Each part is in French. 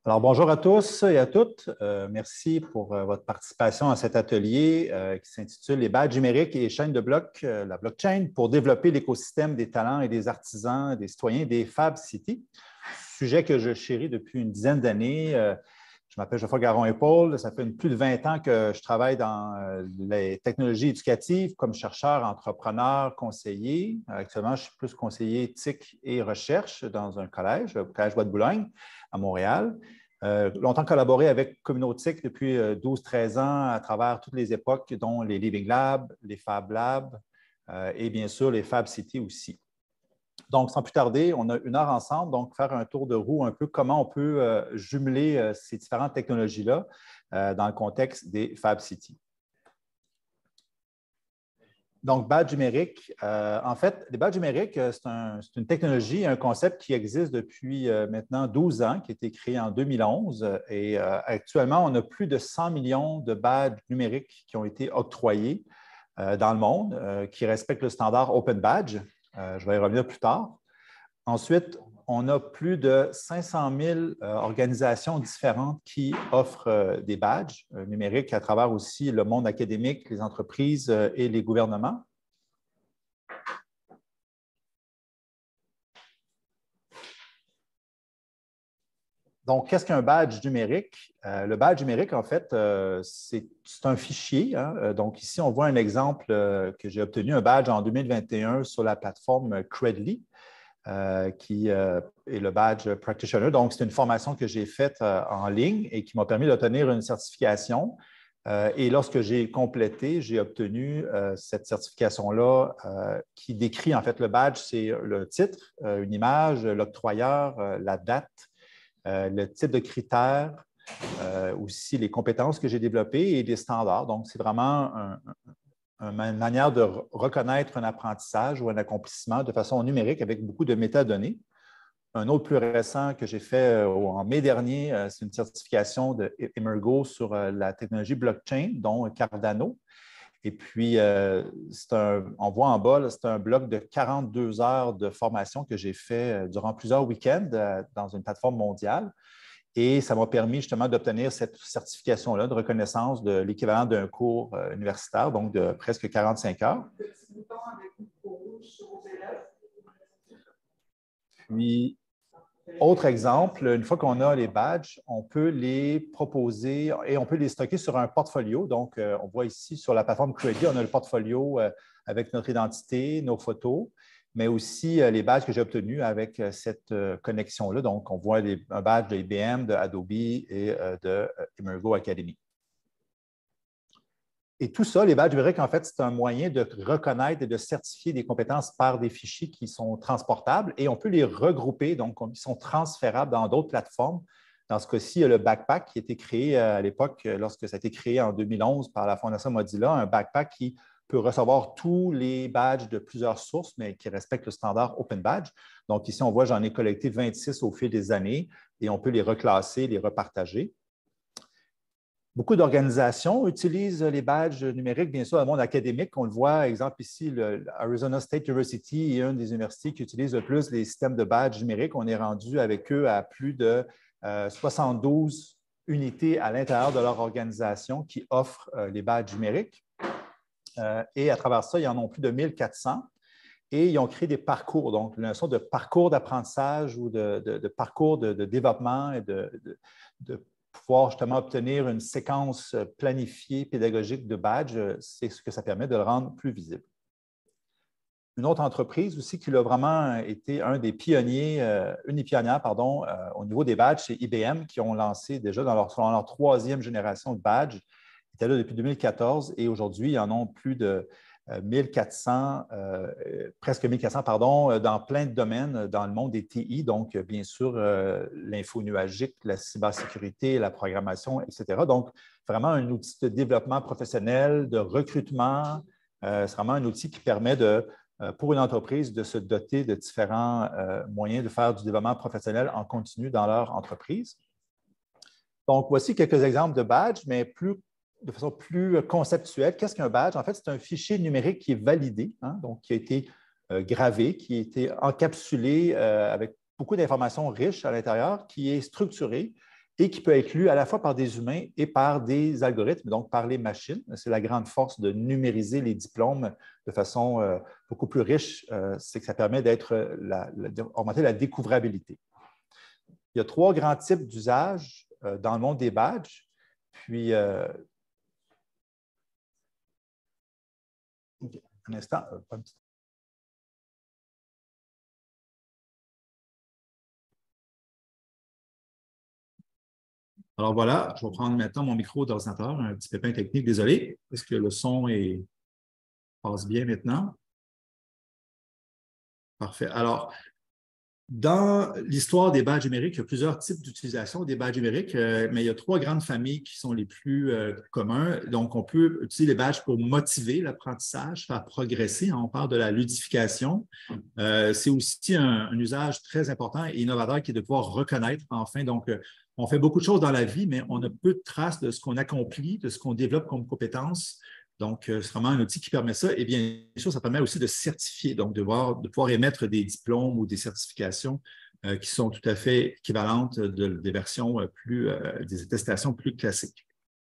Alors, bonjour à tous et à toutes. Merci pour votre participation à cet atelier qui s'intitule Les badges numériques et les chaînes de blocs, la blockchain, pour développer l'écosystème des talents et des artisans, des citoyens des Fab City. Sujet que je chéris depuis une dizaine d'années. Je m'appelle Geoffroy Garon-Épaule. Ça fait plus de 20 ans que je travaille dans les technologies éducatives comme chercheur, entrepreneur, conseiller. Actuellement, je suis plus conseiller éthique et recherche dans un collège, le Collège Bois-de-Boulogne à Montréal. Longtemps collaboré avec Communautique depuis 12-13 ans à travers toutes les époques, dont les Living Labs, les Fab Labs et bien sûr les Fab City aussi. Donc, sans plus tarder, on a une heure ensemble, donc faire un tour de roue un peu comment on peut jumeler ces différentes technologies-là dans le contexte des Fab City. Donc, badge numérique. En fait, les badges numériques, c'est une technologie, un concept qui existe depuis maintenant 12 ans, qui a été créé en 2011. Et actuellement, on a plus de 100 millions de badges numériques qui ont été octroyés dans le monde, qui respectent le standard Open Badge. Je vais y revenir plus tard. Ensuite, on a plus de 500 000 organisations différentes qui offrent des badges numériques à travers aussi le monde académique, les entreprises et les gouvernements. Donc, qu'est-ce qu'un badge numérique? Le badge numérique, en fait, c'est un fichier. Hein? Donc, ici, on voit un exemple que j'ai obtenu, un badge en 2021 sur la plateforme Credly. Qui est le badge Practitioner. Donc, c'est une formation que j'ai faite en ligne et qui m'a permis d'obtenir une certification. Et lorsque j'ai complété, j'ai obtenu cette certification-là qui décrit en fait le badge, c'est le titre, une image, l'octroyeur, la date, le type de critères, aussi les compétences que j'ai développées et les standards. Donc, c'est vraiment une manière de reconnaître un apprentissage ou un accomplissement de façon numérique avec beaucoup de métadonnées. Un autre plus récent que j'ai fait en mai dernier, c'est une certification de Emergo sur la technologie blockchain, dont Cardano. Et puis, on voit en bas, c'est un bloc de 42 heures de formation que j'ai fait durant plusieurs week-ends dans une plateforme mondiale. Et ça m'a permis justement d'obtenir cette certification-là de reconnaissance de l'équivalent d'un cours universitaire, donc de presque 45 heures. Puis, autre exemple, une fois qu'on a les badges, on peut les proposer et on peut les stocker sur un portfolio. Donc, on voit ici sur la plateforme Credly, on a le portfolio avec notre identité, nos photos, mais aussi les badges que j'ai obtenus avec cette connexion-là. Donc, on voit un badge de IBM, de Adobe et de Emergo Academy. Et tout ça, les badges numériques, en fait, c'est un moyen de reconnaître et de certifier des compétences par des fichiers qui sont transportables et on peut les regrouper, donc ils sont transférables dans d'autres plateformes. Dans ce cas-ci, il y a le backpack qui a été créé à l'époque, lorsque ça a été créé en 2011 par la Fondation Mozilla, un backpack qui peut recevoir tous les badges de plusieurs sources, mais qui respecte le standard Open Badge. Donc ici, on voit, j'en ai collecté 26 au fil des années et on peut les reclasser, les repartager. Beaucoup d'organisations utilisent les badges numériques, bien sûr, dans le monde académique. On le voit, exemple ici, l'Arizona State University est une des universités qui utilise le plus les systèmes de badges numériques. On est rendu avec eux à plus de 72 unités à l'intérieur de leur organisation qui offrent les badges numériques. Et à travers ça, ils en ont plus de 1400. Et ils ont créé des parcours, donc une notion de parcours d'apprentissage ou de parcours de développement et de pouvoir justement obtenir une séquence planifiée pédagogique de badges, c'est ce que ça permet de le rendre plus visible. Une autre entreprise aussi qui a vraiment été une des pionnières, au niveau des badges, c'est IBM qui ont lancé déjà dans leur troisième génération de badges. Ils étaient là depuis 2014 et aujourd'hui, ils en ont plus de 1400, presque 1400, dans plein de domaines dans le monde des TI, donc bien sûr l'info nuagique, la cybersécurité, la programmation, etc. Donc, vraiment un outil de développement professionnel, de recrutement. C'est vraiment un outil qui permet pour une entreprise de se doter de différents moyens de faire du développement professionnel en continu dans leur entreprise. Donc, voici quelques exemples de badges, mais de façon plus conceptuelle. Qu'est-ce qu'un badge? En fait, c'est un fichier numérique qui est validé, hein, donc qui a été gravé, qui a été encapsulé avec beaucoup d'informations riches à l'intérieur, qui est structuré et qui peut être lu à la fois par des humains et par des algorithmes, donc par les machines. C'est la grande force de numériser les diplômes de façon beaucoup plus riche, c'est que ça permet d'augmenter la découvrabilité. Il y a 3 grands types d'usages dans le monde des badges. Puis, un instant, un petit. Alors voilà, je vais prendre maintenant mon micro d'ordinateur, un petit pépin technique, désolé. Est-ce que le son passe bien maintenant? Parfait. Alors, dans l'histoire des badges numériques, il y a plusieurs types d'utilisation des badges numériques, mais il y a 3 grandes familles qui sont les plus communs. Donc, on peut utiliser les badges pour motiver l'apprentissage, faire progresser. On parle de la ludification. C'est aussi un usage très important et innovateur qui est de pouvoir reconnaître enfin. Donc, on fait beaucoup de choses dans la vie, mais on a peu de traces de ce qu'on accomplit, de ce qu'on développe comme compétences. Donc, c'est vraiment un outil qui permet ça. Et bien sûr, ça permet aussi de certifier, donc de pouvoir émettre des diplômes ou des certifications qui sont tout à fait équivalentes des versions des attestations plus classiques.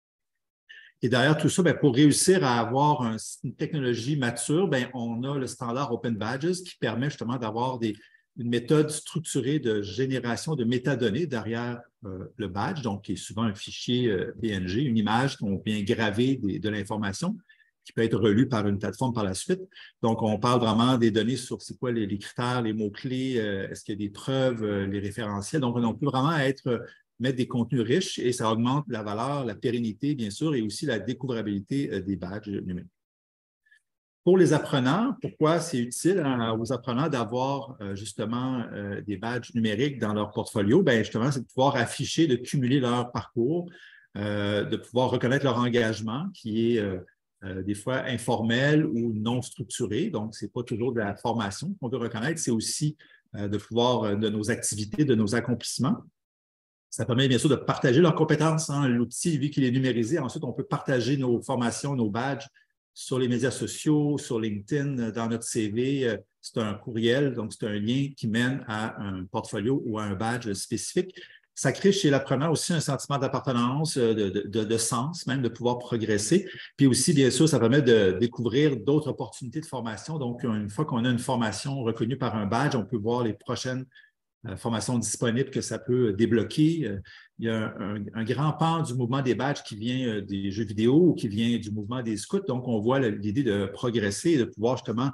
Et derrière tout ça, bien, pour réussir à avoir une technologie mature, bien, on a le standard Open Badges qui permet justement d'avoir une méthode structurée de génération de métadonnées derrière le badge, donc qui est souvent un fichier PNG, une image qu'on vient graver de l'information qui peut être relue par une plateforme par la suite. Donc, on parle vraiment des données sur c'est quoi les critères, les mots-clés, est-ce qu'il y a des preuves, les référentiels. Donc, on peut vraiment mettre des contenus riches et ça augmente la valeur, la pérennité, bien sûr, et aussi la découvrabilité des badges numériques. Pour les apprenants, pourquoi c'est utile aux apprenants d'avoir justement des badges numériques dans leur portfolio? Bien, justement, c'est de pouvoir afficher, de cumuler leur parcours, de pouvoir reconnaître leur engagement qui est des fois informel ou non structuré. Donc, ce n'est pas toujours de la formation qu'on veut reconnaître, c'est aussi de pouvoir de nos activités, de nos accomplissements. Ça permet bien sûr de partager leurs compétences. Hein. L'outil, vu qu'il est numérisé, ensuite, on peut partager nos formations, nos badges sur les médias sociaux, sur LinkedIn, dans notre CV. C'est un courriel, donc c'est un lien qui mène à un portfolio ou à un badge spécifique. Ça crée chez l'apprenant aussi un sentiment d'appartenance, de sens, même de pouvoir progresser. Puis aussi, bien sûr, ça permet de découvrir d'autres opportunités de formation. Donc, une fois qu'on a une formation reconnue par un badge, on peut voir les prochaines formations disponibles que ça peut débloquer. Il y a un grand pan du mouvement des badges qui vient des jeux vidéo ou qui vient du mouvement des scouts. Donc, on voit l'idée de progresser et de pouvoir justement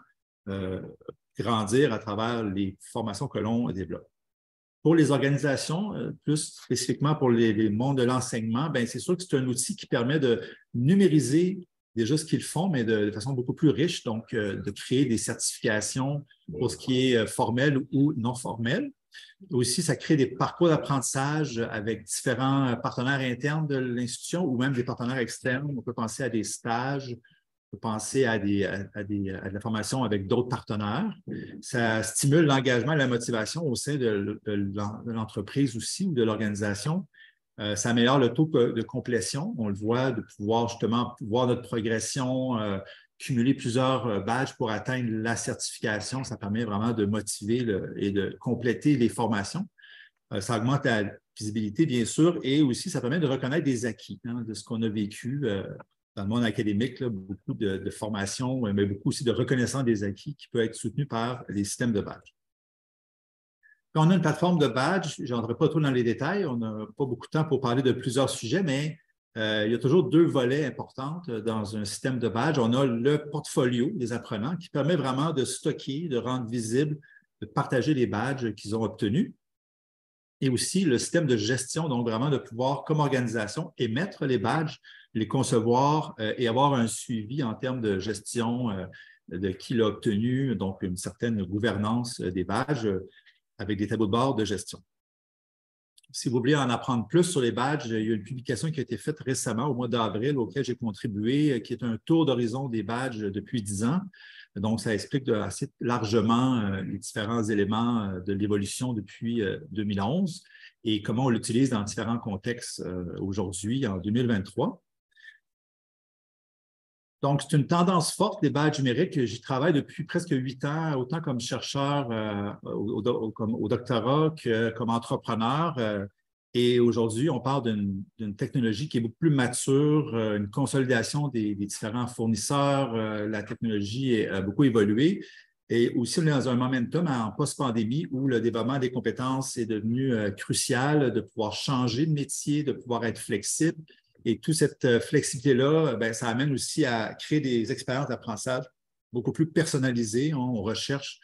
grandir à travers les formations que l'on développe. Pour les organisations, plus spécifiquement pour les mondes de l'enseignement, c'est sûr que c'est un outil qui permet de numériser déjà ce qu'ils font, mais de façon beaucoup plus riche, donc de créer des certifications pour ce qui est formel ou non formel. Aussi, ça crée des parcours d'apprentissage avec différents partenaires internes de l'institution ou même des partenaires externes. On peut penser à des stages, on peut penser à de la formation avec d'autres partenaires. Ça stimule l'engagement et la motivation au sein de l'entreprise aussi ou de l'organisation. Ça améliore le taux de complétion. On le voit, de pouvoir justement voir notre progression, cumuler plusieurs badges pour atteindre la certification. Ça permet vraiment de motiver et de compléter les formations. Ça augmente la visibilité, bien sûr, et aussi ça permet de reconnaître des acquis de ce qu'on a vécu dans le monde académique, là, beaucoup de formations, mais beaucoup aussi de reconnaissance des acquis qui peut être soutenu par les systèmes de badges. Quand on a une plateforme de badge, je n'entrerai pas trop dans les détails, on n'a pas beaucoup de temps pour parler de plusieurs sujets, mais il y a toujours 2 volets importants dans un système de badge. On a le portfolio des apprenants qui permet vraiment de stocker, de rendre visible, de partager les badges qu'ils ont obtenus. Et aussi le système de gestion, donc vraiment de pouvoir, comme organisation, émettre les badges, les concevoir et avoir un suivi en termes de gestion de qui l'a obtenu, donc une certaine gouvernance des badges avec des tableaux de bord de gestion. Si vous voulez en apprendre plus sur les badges, il y a une publication qui a été faite récemment, au mois d'avril, auquel j'ai contribué, qui est un tour d'horizon des badges depuis 10 ans. Donc, ça explique assez largement les différents éléments de l'évolution depuis 2011 et comment on l'utilise dans différents contextes aujourd'hui, en 2023. Donc, c'est une tendance forte, les badges numériques. J'y travaille depuis presque 8 ans, autant comme chercheur au doctorat que comme entrepreneur. Et aujourd'hui, on parle d'une technologie qui est beaucoup plus mature, une consolidation des différents fournisseurs. La technologie a beaucoup évolué. Et aussi, on est dans un momentum en post-pandémie où le développement des compétences est devenu crucial, de pouvoir changer de métier, de pouvoir être flexible. Et toute cette flexibilité-là, ben, ça amène aussi à créer des expériences d'apprentissage beaucoup plus personnalisées. On recherche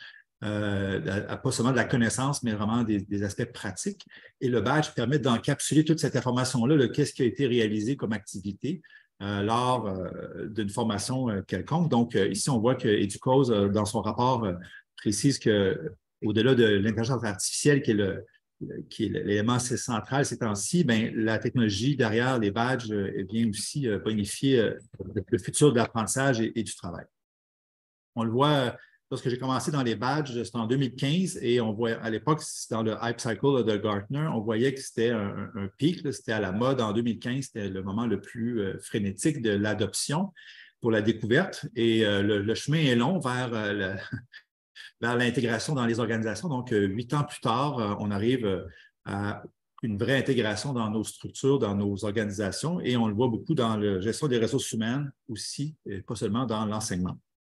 pas seulement de la connaissance, mais vraiment des aspects pratiques. Et le badge permet d'encapsuler toute cette information-là, de qu'est-ce qui a été réalisé comme activité lors d'une formation quelconque. Donc, ici, on voit que Educause, dans son rapport, précise qu'au-delà de l'intelligence artificielle, qui est l'élément assez central ces temps-ci, ben, la technologie derrière les badges vient aussi bonifier le futur de l'apprentissage et du travail. On le voit lorsque j'ai commencé dans les badges, c'était en 2015 et on voit à l'époque, dans le Hype Cycle de Gartner, on voyait que c'était un pic, c'était à la mode en 2015, c'était le moment le plus frénétique de l'adoption pour la découverte et le chemin est long vers l'intégration dans les organisations. Donc, 8 ans plus tard, on arrive à une vraie intégration dans nos structures, dans nos organisations et on le voit beaucoup dans la gestion des ressources humaines aussi, et pas seulement dans l'enseignement.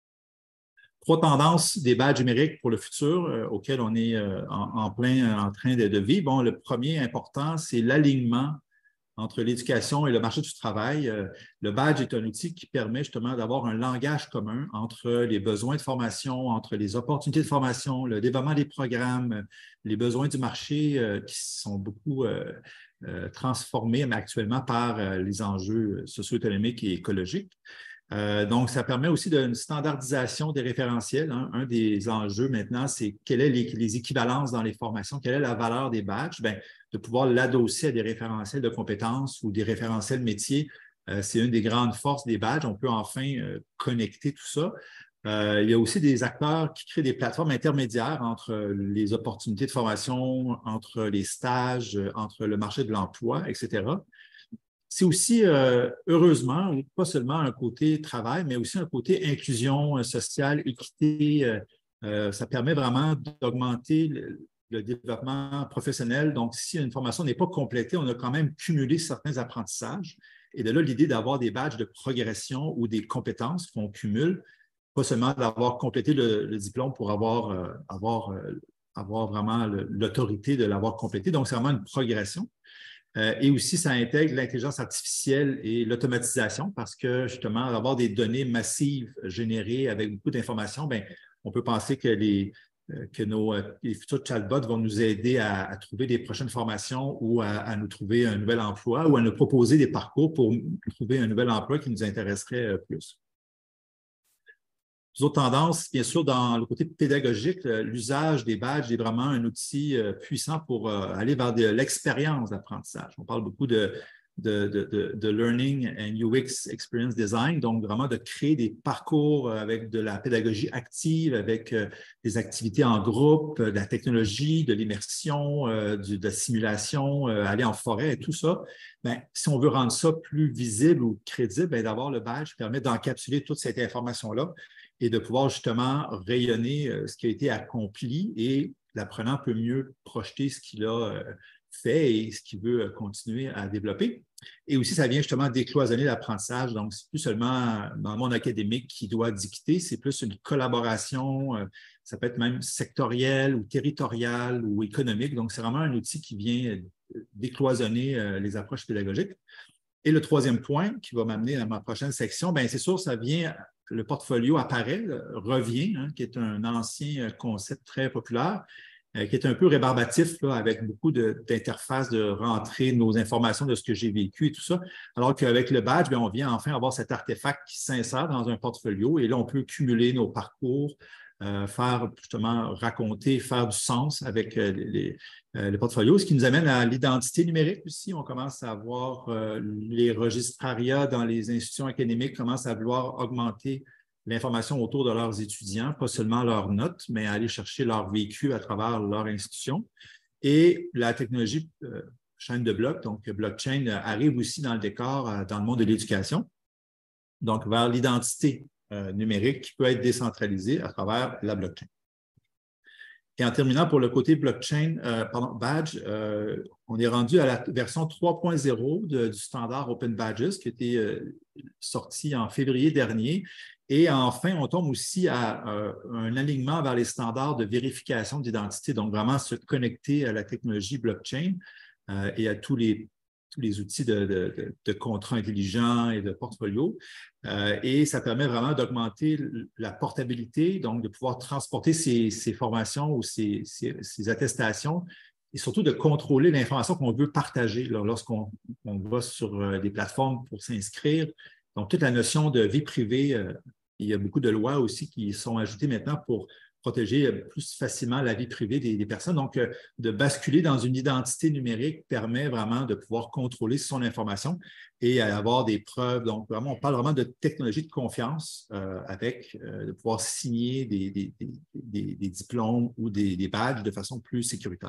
3 tendances des badges numériques pour le futur auxquelles on est en plein en train de vivre. Bon, le premier important, c'est l'alignement entre l'éducation et le marché du travail. Le badge est un outil qui permet justement d'avoir un langage commun entre les besoins de formation, entre les opportunités de formation, le développement des programmes, les besoins du marché qui sont beaucoup transformés mais actuellement par les enjeux socio-économiques et écologiques. Donc, ça permet aussi d'une standardisation des référentiels. Hein. Un des enjeux maintenant, c'est quelles sont les équivalences dans les formations, quelle est la valeur des badges? Bien, de pouvoir l'adosser à des référentiels de compétences ou des référentiels métiers, c'est une des grandes forces des badges. On peut enfin connecter tout ça. Il y a aussi des acteurs qui créent des plateformes intermédiaires entre les opportunités de formation, entre les stages, entre le marché de l'emploi, etc. C'est aussi, heureusement, pas seulement un côté travail, mais aussi un côté inclusion sociale, équité. Ça permet vraiment d'augmenter le développement professionnel. Donc, si une formation n'est pas complétée, on a quand même cumulé certains apprentissages. Et de là, l'idée d'avoir des badges de progression ou des compétences qu'on cumule, pas seulement d'avoir complété le diplôme pour avoir vraiment l'autorité de l'avoir complété. Donc, c'est vraiment une progression. Et aussi, ça intègre l'intelligence artificielle et l'automatisation parce que, justement, avoir des données massives générées avec beaucoup d'informations, bien, on peut penser que les futurs chatbots vont nous aider à trouver des prochaines formations ou à nous trouver un nouvel emploi ou à nous proposer des parcours pour trouver un nouvel emploi qui nous intéresserait plus. Autres tendances, bien sûr, dans le côté pédagogique, l'usage des badges est vraiment un outil puissant pour aller vers l'expérience d'apprentissage. On parle beaucoup de Learning and UX Experience Design, donc vraiment de créer des parcours avec de la pédagogie active, avec des activités en groupe, de la technologie, de l'immersion, de la simulation, aller en forêt et tout ça. Bien, si on veut rendre ça plus visible ou crédible, bien, d'avoir le badge permet d'encapsuler toute cette information-là et de pouvoir justement rayonner ce qui a été accompli et l'apprenant peut mieux projeter ce qu'il a fait et ce qu'il veut continuer à développer. Et aussi, ça vient justement décloisonner l'apprentissage. Donc, c'est plus seulement dans le monde académique qui doit dicter, c'est plus une collaboration, ça peut être même sectorielle ou territoriale ou économique. Donc, c'est vraiment un outil qui vient décloisonner les approches pédagogiques. Et le troisième point qui va m'amener à ma prochaine section, bien, c'est sûr, ça vient, le portfolio apparaît, revient, hein, qui est un ancien concept très populaire, qui est un peu rébarbatif, là, avec beaucoup d'interfaces de rentrer nos informations de ce que j'ai vécu et tout ça. Alors qu'avec le badge, bien, on vient enfin avoir cet artefact qui s'insère dans un portfolio et là, on peut cumuler nos parcours, faire justement raconter, faire du sens avec le portfolio, ce qui nous amène à l'identité numérique aussi. On commence à voir les registrariats dans les institutions académiques commencent à vouloir augmenter l'information autour de leurs étudiants, pas seulement leurs notes, mais aller chercher leur vécu à travers leur institution. Et la technologie chaîne de blocs, donc blockchain, arrive aussi dans le décor dans le monde de l'éducation, donc vers l'identité numérique qui peut être décentralisée à travers la blockchain. Et en terminant pour le côté blockchain, badge, on est rendu à la version 3.0 du standard Open Badges qui a été sorti en février dernier. Et enfin, on tombe aussi à un alignement vers les standards de vérification d'identité, donc vraiment se connecter à la technologie blockchain et à tous les outils de contrats intelligents et de portfolio. Et ça permet vraiment d'augmenter la portabilité, donc de pouvoir transporter ces formations ou ces attestations et surtout de contrôler l'information qu'on veut partager lorsqu'on va sur des plateformes pour s'inscrire. Donc, toute la notion de vie privée, il y a beaucoup de lois aussi qui sont ajoutées maintenant pour protéger plus facilement la vie privée des personnes. Donc, de basculer dans une identité numérique permet vraiment de pouvoir contrôler son information et avoir des preuves. Donc, vraiment, on parle vraiment de technologie de confiance de pouvoir signer des diplômes ou des badges de façon plus sécuritaire.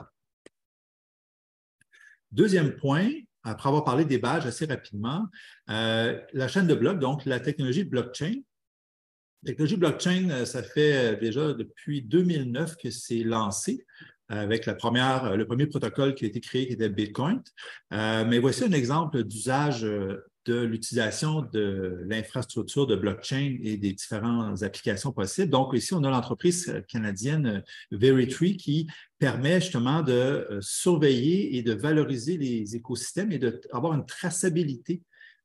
Deuxième point, après avoir parlé des badges assez rapidement, la chaîne de blocs, donc la technologie de blockchain. La technologie blockchain, ça fait déjà depuis 2009 que c'est lancé avec le premier protocole qui a été créé, qui était Bitcoin. Mais voici un exemple d'usage de l'utilisation de l'infrastructure de blockchain et des différentes applications possibles. Donc, ici, on a l'entreprise canadienne Veritree qui permet justement de surveiller et de valoriser les écosystèmes et d'avoir une traçabilité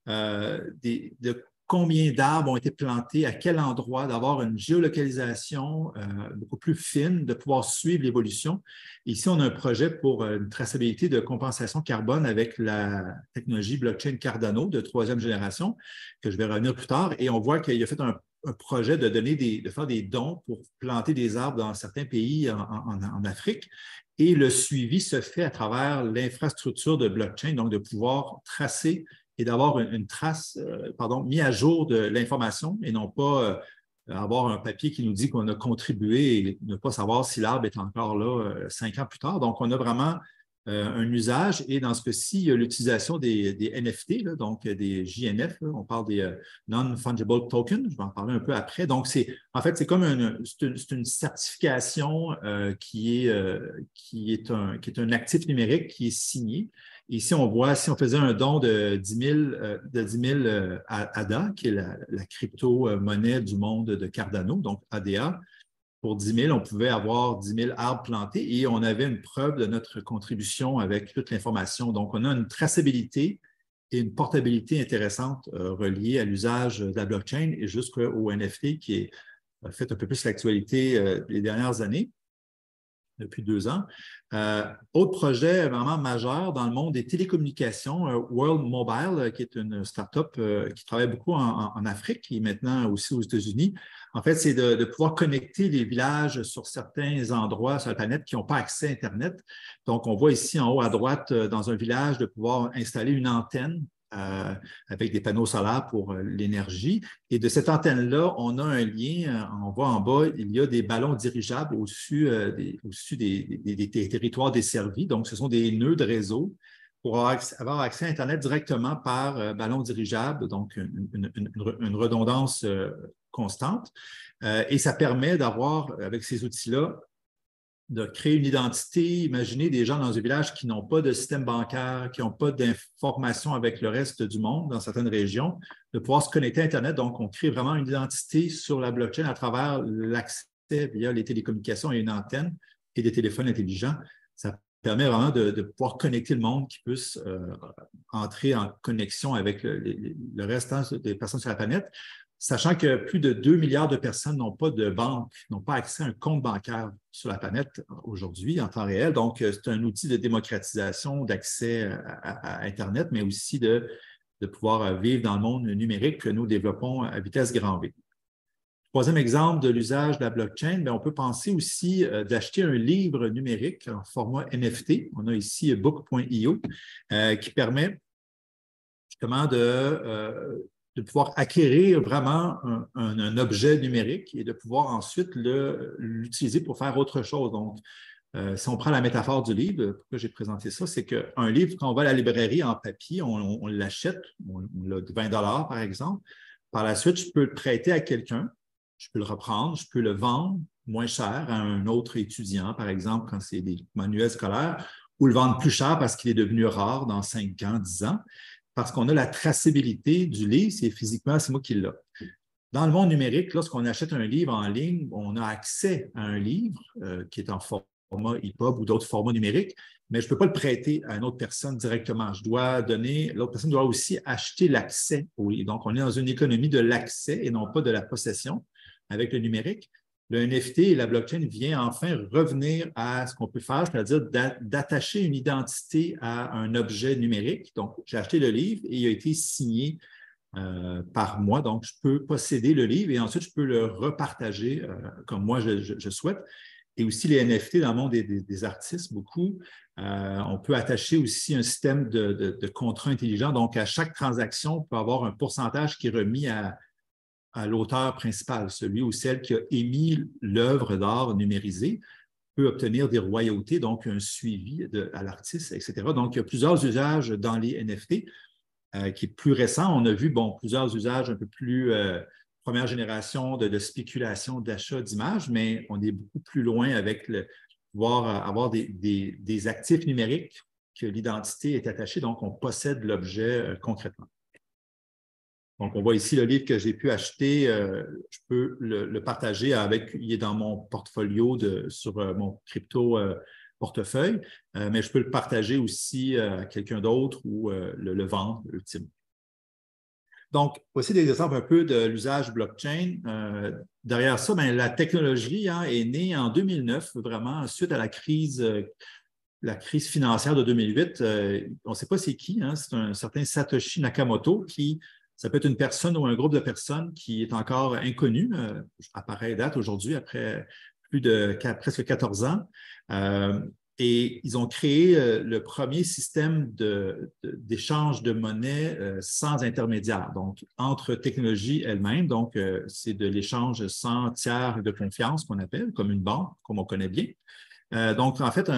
de combien d'arbres ont été plantés, à quel endroit, d'avoir une géolocalisation beaucoup plus fine, de pouvoir suivre l'évolution. Ici, on a un projet pour une traçabilité de compensation carbone avec la technologie blockchain Cardano de 3e génération, que je vais revenir plus tard. Et on voit qu'il a fait un projet de faire des dons pour planter des arbres dans certains pays en Afrique. Et le suivi se fait à travers l'infrastructure de blockchain, donc de pouvoir tracer et d'avoir une trace, mis à jour de l'information et non pas avoir un papier qui nous dit qu'on a contribué et ne pas savoir si l'arbre est encore là 5 ans plus tard. Donc, on a vraiment un usage et dans ce cas-ci, il y a l'utilisation des NFT, là, donc des JNF, là, on parle des Non-Fungible Tokens, je vais en parler un peu après. Donc, c'est comme une certification qui est un actif numérique qui est signé. Ici, on voit, si on faisait un don de 10 000 ADA, qui est la crypto-monnaie du monde de Cardano, donc ADA, pour 10 000, on pouvait avoir 10 000 arbres plantés et on avait une preuve de notre contribution avec toute l'information. Donc, on a une traçabilité et une portabilité intéressante reliée à l'usage de la blockchain et jusqu'au NFT qui a fait un peu plus l'actualité les dernières années, depuis 2 ans. Autre projet vraiment majeur dans le monde des télécommunications, World Mobile, qui est une start-up qui travaille beaucoup en Afrique et maintenant aussi aux États-Unis. En fait, c'est de pouvoir connecter les villages sur certains endroits sur la planète qui n'ont pas accès à Internet. Donc, on voit ici en haut à droite, dans un village, de pouvoir installer une antenne avec des panneaux solaires pour l'énergie. Et de cette antenne-là, on a un lien. On voit en bas, il y a des ballons dirigeables au-dessus des territoires desservis. Donc, ce sont des nœuds de réseau pour avoir accès à Internet directement par ballon dirigeable, donc une redondance constante. Et ça permet d'avoir, avec ces outils-là, de créer une identité. Imaginez des gens dans un village qui n'ont pas de système bancaire, qui n'ont pas d'informations avec le reste du monde dans certaines régions, de pouvoir se connecter à Internet. Donc, on crée vraiment une identité sur la blockchain à travers l'accès via les télécommunications et une antenne et des téléphones intelligents. Ça permet vraiment de pouvoir connecter le monde qui puisse entrer en connexion avec le restant des personnes sur la planète, sachant que plus de 2 milliards de personnes n'ont pas de banque, n'ont pas accès à un compte bancaire sur la planète aujourd'hui en temps réel. Donc, c'est un outil de démocratisation d'accès à Internet, mais aussi de pouvoir vivre dans le monde numérique que nous développons à vitesse grand V. Troisième exemple de l'usage de la blockchain, on peut penser aussi d'acheter un livre numérique en format NFT. On a ici book.io qui permet justement de pouvoir acquérir vraiment un objet numérique et de pouvoir ensuite l'utiliser pour faire autre chose. Donc, si on prend la métaphore du livre, pourquoi j'ai présenté ça, c'est qu'un livre, quand on va à la librairie en papier, on l'achète, on l'a de 20 par exemple. Par la suite, je peux le prêter à quelqu'un, je peux le reprendre, je peux le vendre moins cher à un autre étudiant, par exemple, quand c'est des manuels scolaires, ou le vendre plus cher parce qu'il est devenu rare dans 5 ans, 10 ans, parce qu'on a la traçabilité du livre, c'est physiquement, c'est moi qui l'ai. Dans le monde numérique, lorsqu'on achète un livre en ligne, on a accès à un livre qui est en format EPUB ou d'autres formats numériques, mais je ne peux pas le prêter à une autre personne directement. L'autre personne doit aussi acheter l'accès au livre. Donc, on est dans une économie de l'accès et non pas de la possession avec le numérique. Le NFT et la blockchain vient enfin revenir à ce qu'on peut faire, c'est-à-dire d'attacher une identité à un objet numérique. Donc, j'ai acheté le livre et il a été signé par moi. Donc, je peux posséder le livre et ensuite, je peux le repartager comme moi je souhaite. Et aussi les NFT dans le monde des artistes, beaucoup. On peut attacher aussi un système de contrat intelligent. Donc, à chaque transaction, on peut avoir un pourcentage qui est remis à l'auteur principal, celui ou celle qui a émis l'œuvre d'art numérisée peut obtenir des royautés, donc un suivi à l'artiste, etc. Donc, il y a plusieurs usages dans les NFT qui est plus récent. On a vu plusieurs usages un peu plus première génération de spéculation, d'achat d'images, mais on est beaucoup plus loin avec pouvoir avoir des actifs numériques que l'identité est attachée, donc on possède l'objet concrètement. Donc, on voit ici le livre que j'ai pu acheter. Je peux le partager il est dans mon portfolio sur mon crypto portefeuille, mais je peux le partager aussi à quelqu'un d'autre ou le vendre ultimement. Donc, voici des exemples un peu de l'usage blockchain. Derrière ça, la technologie est née en 2009, vraiment, suite à la crise financière de 2008. On ne sait pas c'est qui, c'est un certain Satoshi Nakamoto ça peut être une personne ou un groupe de personnes qui est encore inconnu, à pareille date aujourd'hui, après presque 14 ans. Et ils ont créé le premier système d'échange de monnaie sans intermédiaire, donc entre technologies elles-mêmes. Donc, c'est de l'échange sans tiers de confiance qu'on appelle, comme une banque, comme on connaît bien. Donc, en fait,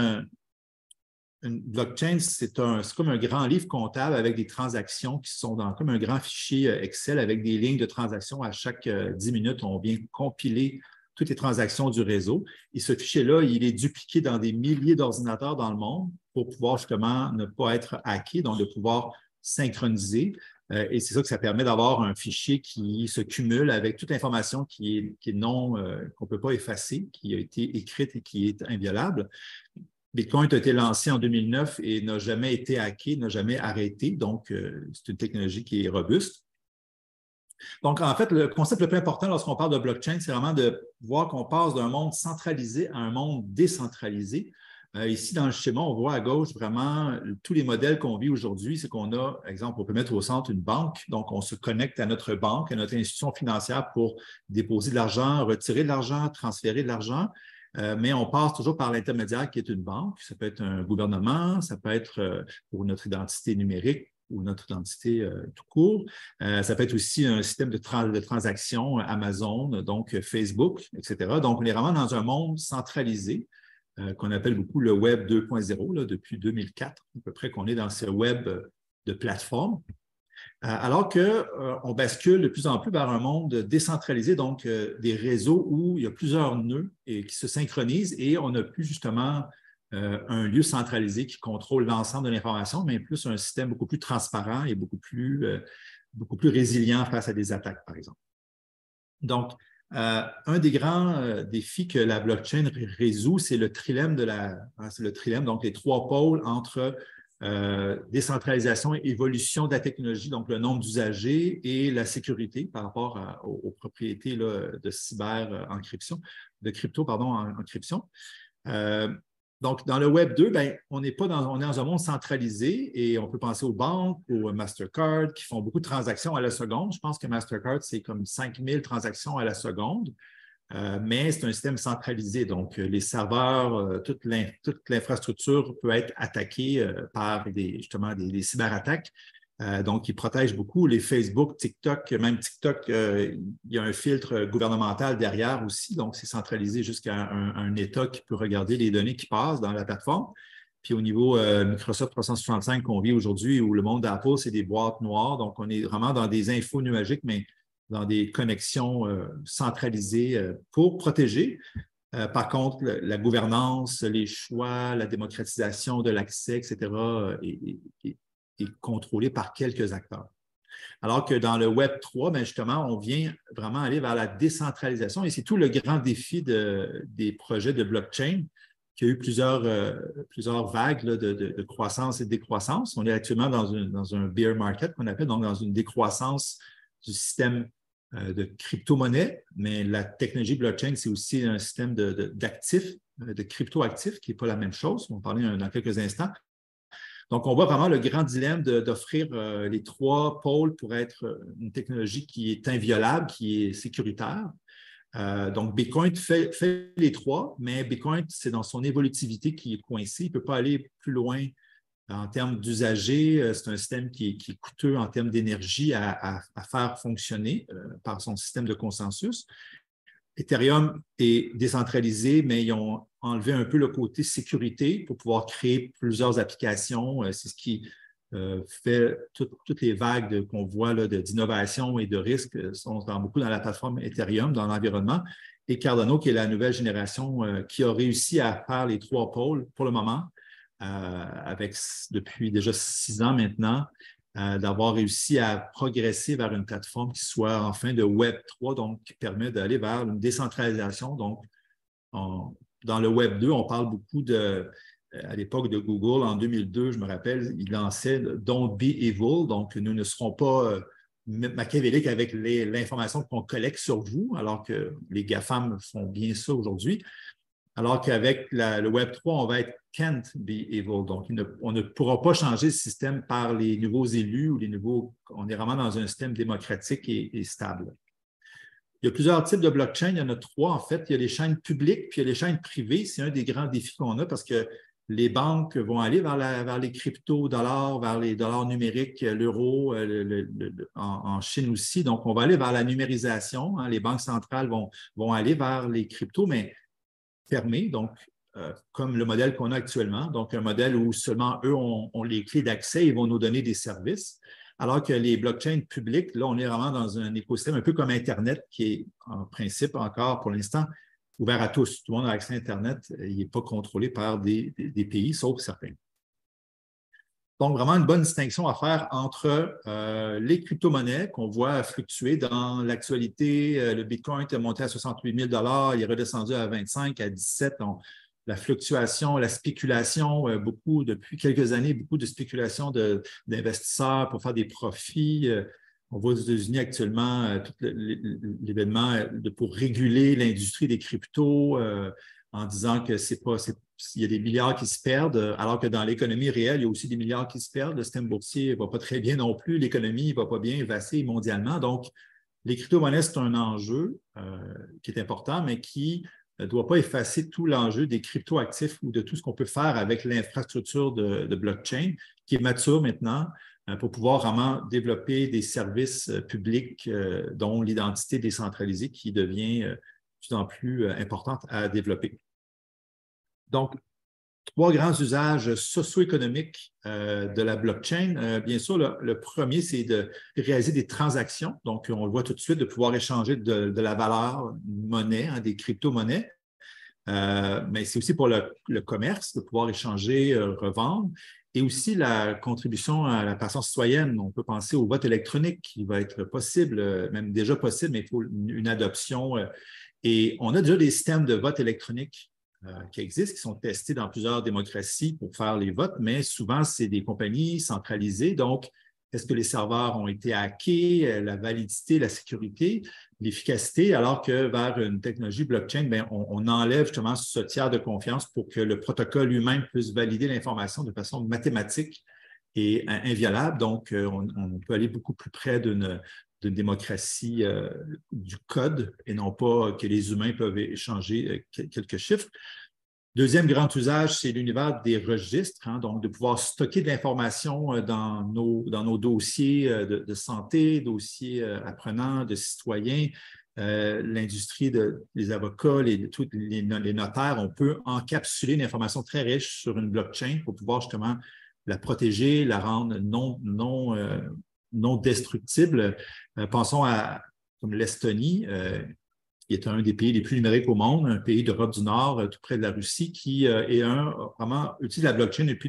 une blockchain, c'est comme un grand livre comptable avec des transactions qui sont comme un grand fichier Excel avec des lignes de transactions. À chaque 10 minutes, on vient compiler toutes les transactions du réseau. Et ce fichier-là, il est dupliqué dans des milliers d'ordinateurs dans le monde pour pouvoir justement ne pas être hacké, donc de pouvoir synchroniser. Et c'est ça que ça permet d'avoir un fichier qui se cumule avec toute l'information qu'on ne peut pas effacer, qui a été écrite et qui est inviolable. Bitcoin a été lancé en 2009 et n'a jamais été hacké, n'a jamais arrêté. Donc, c'est une technologie qui est robuste. Donc, en fait, le concept le plus important lorsqu'on parle de blockchain, c'est vraiment de voir qu'on passe d'un monde centralisé à un monde décentralisé. Ici, dans le schéma, on voit à gauche vraiment tous les modèles qu'on vit aujourd'hui. C'est qu'on a, par exemple, on peut mettre au centre une banque. Donc, on se connecte à notre banque, à notre institution financière pour déposer de l'argent, retirer de l'argent, transférer de l'argent. Mais on passe toujours par l'intermédiaire qui est une banque. Ça peut être un gouvernement, ça peut être pour notre identité numérique ou notre identité tout court. Ça peut être aussi un système de transactions Amazon, donc Facebook, etc. Donc, on est vraiment dans un monde centralisé qu'on appelle beaucoup le Web 2.0 depuis 2004, à peu près qu'on est dans ce web de plateforme. Alors qu'on bascule de plus en plus vers un monde décentralisé, donc des réseaux où il y a plusieurs nœuds qui se synchronisent et on n'a plus justement un lieu centralisé qui contrôle l'ensemble de l'information, mais plus un système beaucoup plus transparent et beaucoup plus résilient face à des attaques, par exemple. Donc, un des grands défis que la blockchain résout, c'est le trilemme donc les trois pôles entre décentralisation et évolution de la technologie, donc le nombre d'usagers et la sécurité par rapport aux propriétés de cyber-encryption, encryption. Donc, dans le Web 2, on est dans un monde centralisé et on peut penser aux banques, aux Mastercard qui font beaucoup de transactions à la seconde. Je pense que Mastercard, c'est comme 5000 transactions à la seconde. Mais c'est un système centralisé. Donc, les serveurs, toute l'infrastructure peut être attaquée par justement des cyberattaques. Donc, ils protègent beaucoup les Facebook, TikTok, même TikTok, il y a un filtre gouvernemental derrière aussi. Donc, c'est centralisé jusqu'à un État qui peut regarder les données qui passent dans la plateforme. Puis au niveau Microsoft 365 qu'on vit aujourd'hui, où le monde d'Apple, c'est des boîtes noires. Donc, on est vraiment dans des infos nuagiques, mais dans des connexions centralisées pour protéger. Par contre, la gouvernance, les choix, la démocratisation de l'accès, etc., est contrôlée par quelques acteurs. Alors que dans le Web 3, bien justement, on vient vraiment aller vers la décentralisation et c'est tout le grand défi des projets de blockchain qui a eu plusieurs vagues là, de croissance et de décroissance. On est actuellement dans un bear market qu'on appelle, donc dans une décroissance du système de crypto-monnaie, mais la technologie blockchain, c'est aussi un système d'actifs, de crypto-actifs, qui n'est pas la même chose. On va en parler dans quelques instants. Donc, on voit vraiment le grand dilemme d'offrir les trois pôles pour être une technologie qui est inviolable, qui est sécuritaire. Donc, Bitcoin fait les trois, mais Bitcoin, c'est dans son évolutivité qui est coincé. Il ne peut pas aller plus loin en termes d'usagers. C'est un système qui est coûteux en termes d'énergie à faire fonctionner par son système de consensus. Ethereum est décentralisé, mais ils ont enlevé un peu le côté sécurité pour pouvoir créer plusieurs applications. C'est ce qui fait toutes les vagues qu'on voit d'innovation et de risque sont beaucoup dans la plateforme Ethereum, dans l'environnement. Et Cardano, qui est la nouvelle génération qui a réussi à faire les trois pôles pour le moment, depuis déjà 6 ans maintenant, d'avoir réussi à progresser vers une plateforme qui soit enfin de Web 3, donc qui permet d'aller vers une décentralisation. Donc, dans le Web 2, on parle beaucoup à l'époque de Google, en 2002, je me rappelle, il lançait Don't be evil, donc nous ne serons pas machiavéliques avec l'information qu'on collecte sur vous, alors que les GAFAM font bien ça aujourd'hui. Alors qu'avec le Web 3, on va être can't be evil. Donc, on ne pourra pas changer le système par les nouveaux élus ou les nouveaux. On est vraiment dans un système démocratique et stable. Il y a plusieurs types de blockchain. Il y en a 3, en fait. Il y a les chaînes publiques puis il y a les chaînes privées. C'est un des grands défis qu'on a parce que les banques vont aller vers les crypto-dollars, vers les dollars numériques, l'euro, en Chine aussi. Donc, on va aller vers la numérisation. Hein. Les banques centrales vont aller vers les cryptos, mais fermés, donc comme le modèle qu'on a actuellement, donc un modèle où seulement eux ont les clés d'accès et vont nous donner des services, alors que les blockchains publiques, là, on est vraiment dans un écosystème un peu comme Internet, qui est en principe encore pour l'instant ouvert à tous. Tout le monde a accès à Internet, il n'est pas contrôlé par des pays, sauf certains. Donc, vraiment une bonne distinction à faire entre les crypto-monnaies qu'on voit fluctuer dans l'actualité. Le Bitcoin est monté à 68 000 $, il est redescendu à 25, à 17. La fluctuation, la spéculation, depuis quelques années, beaucoup de spéculation d'investisseurs pour faire des profits. On voit aux États-Unis actuellement tout l'événement pour réguler l'industrie des cryptos en disant que il y a des milliards qui se perdent, alors que dans l'économie réelle, il y a aussi des milliards qui se perdent. Le système boursier ne va pas très bien non plus. L'économie ne va pas bien, vacille mondialement. Donc, les crypto-monnaies, c'est un enjeu qui est important, mais qui ne doit pas effacer tout l'enjeu des crypto-actifs ou de tout ce qu'on peut faire avec l'infrastructure de blockchain, qui est mature maintenant pour pouvoir vraiment développer des services publics dont l'identité décentralisée qui devient de plus en plus importante à développer. Donc, 3 grands usages socio-économiques de la blockchain. Bien sûr, le premier, c'est de réaliser des transactions. Donc, on le voit tout de suite, de pouvoir échanger de la valeur, monnaie, hein, des crypto-monnaies. Mais c'est aussi pour le commerce, de pouvoir échanger, revendre. Et aussi la contribution à la passion citoyenne. On peut penser au vote électronique qui va être possible, même déjà possible, mais il faut une adoption. Et on a déjà des systèmes de vote électronique qui existent, qui sont testés dans plusieurs démocraties pour faire les votes, mais souvent, c'est des compagnies centralisées. Donc, est-ce que les serveurs ont été hackés, la validité, la sécurité, l'efficacité, alors que vers une technologie blockchain, bien, on enlève justement ce tiers de confiance pour que le protocole lui-même puisse valider l'information de façon mathématique et inviolable. Donc, on peut aller beaucoup plus près d'une démocratie du code et non pas que les humains peuvent échanger quelques chiffres. Deuxième grand usage, c'est l'univers des registres, hein, donc de pouvoir stocker de l'information dans nos dossiers de santé, dossiers apprenants, de citoyens, l'industrie des avocats, tous les notaires. On peut encapsuler une information très riche sur une blockchain pour pouvoir justement la protéger, la rendre non destructible. Pensons à comme l'Estonie, qui est un des pays les plus numériques au monde, un pays d'Europe du Nord, tout près de la Russie, qui vraiment utilise la blockchain depuis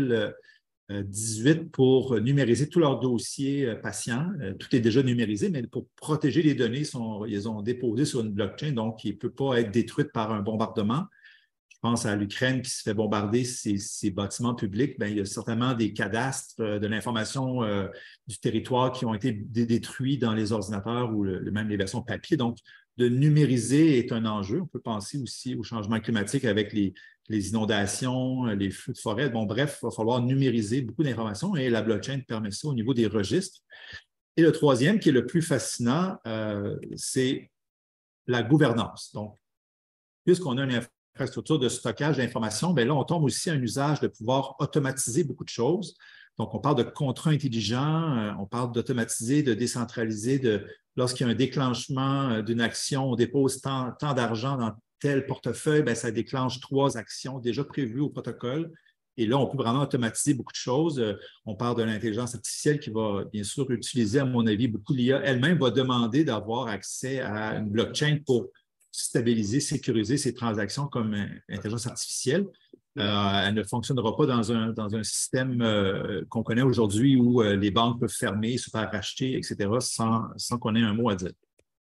2018 pour numériser tous leurs dossiers patients. Tout est déjà numérisé, mais pour protéger les données, ils ont déposé sur une blockchain, donc qui ne peut pas être détruite par un bombardement. Je pense à l'Ukraine qui se fait bombarder ses bâtiments publics. Bien, il y a certainement des cadastres de l'information du territoire qui ont été détruits dans les ordinateurs ou même les versions papier. Donc, de numériser est un enjeu. On peut penser aussi au changement climatique avec les inondations, les feux de forêt. Bon, bref, il va falloir numériser beaucoup d'informations et la blockchain permet ça au niveau des registres. Et le troisième, qui est le plus fascinant, c'est la gouvernance. Donc, puisqu'on a une infrastructure de stockage d'informations, bien là, on tombe aussi à un usage de pouvoir automatiser beaucoup de choses. Donc, on parle de contrats intelligents, on parle d'automatiser, de décentraliser, lorsqu'il y a un déclenchement d'une action, on dépose tant d'argent dans tel portefeuille, bien, ça déclenche 3 actions déjà prévues au protocole. Et là, on peut vraiment automatiser beaucoup de choses. On parle de l'intelligence artificielle qui va, bien sûr, utiliser, à mon avis, beaucoup l'IA. Elle-même va demander d'avoir accès à une blockchain pour stabiliser, sécuriser ces transactions comme intelligence artificielle. Elle ne fonctionnera pas dans un système qu'on connaît aujourd'hui où les banques peuvent fermer, se faire racheter, etc., sans qu'on ait un mot à dire.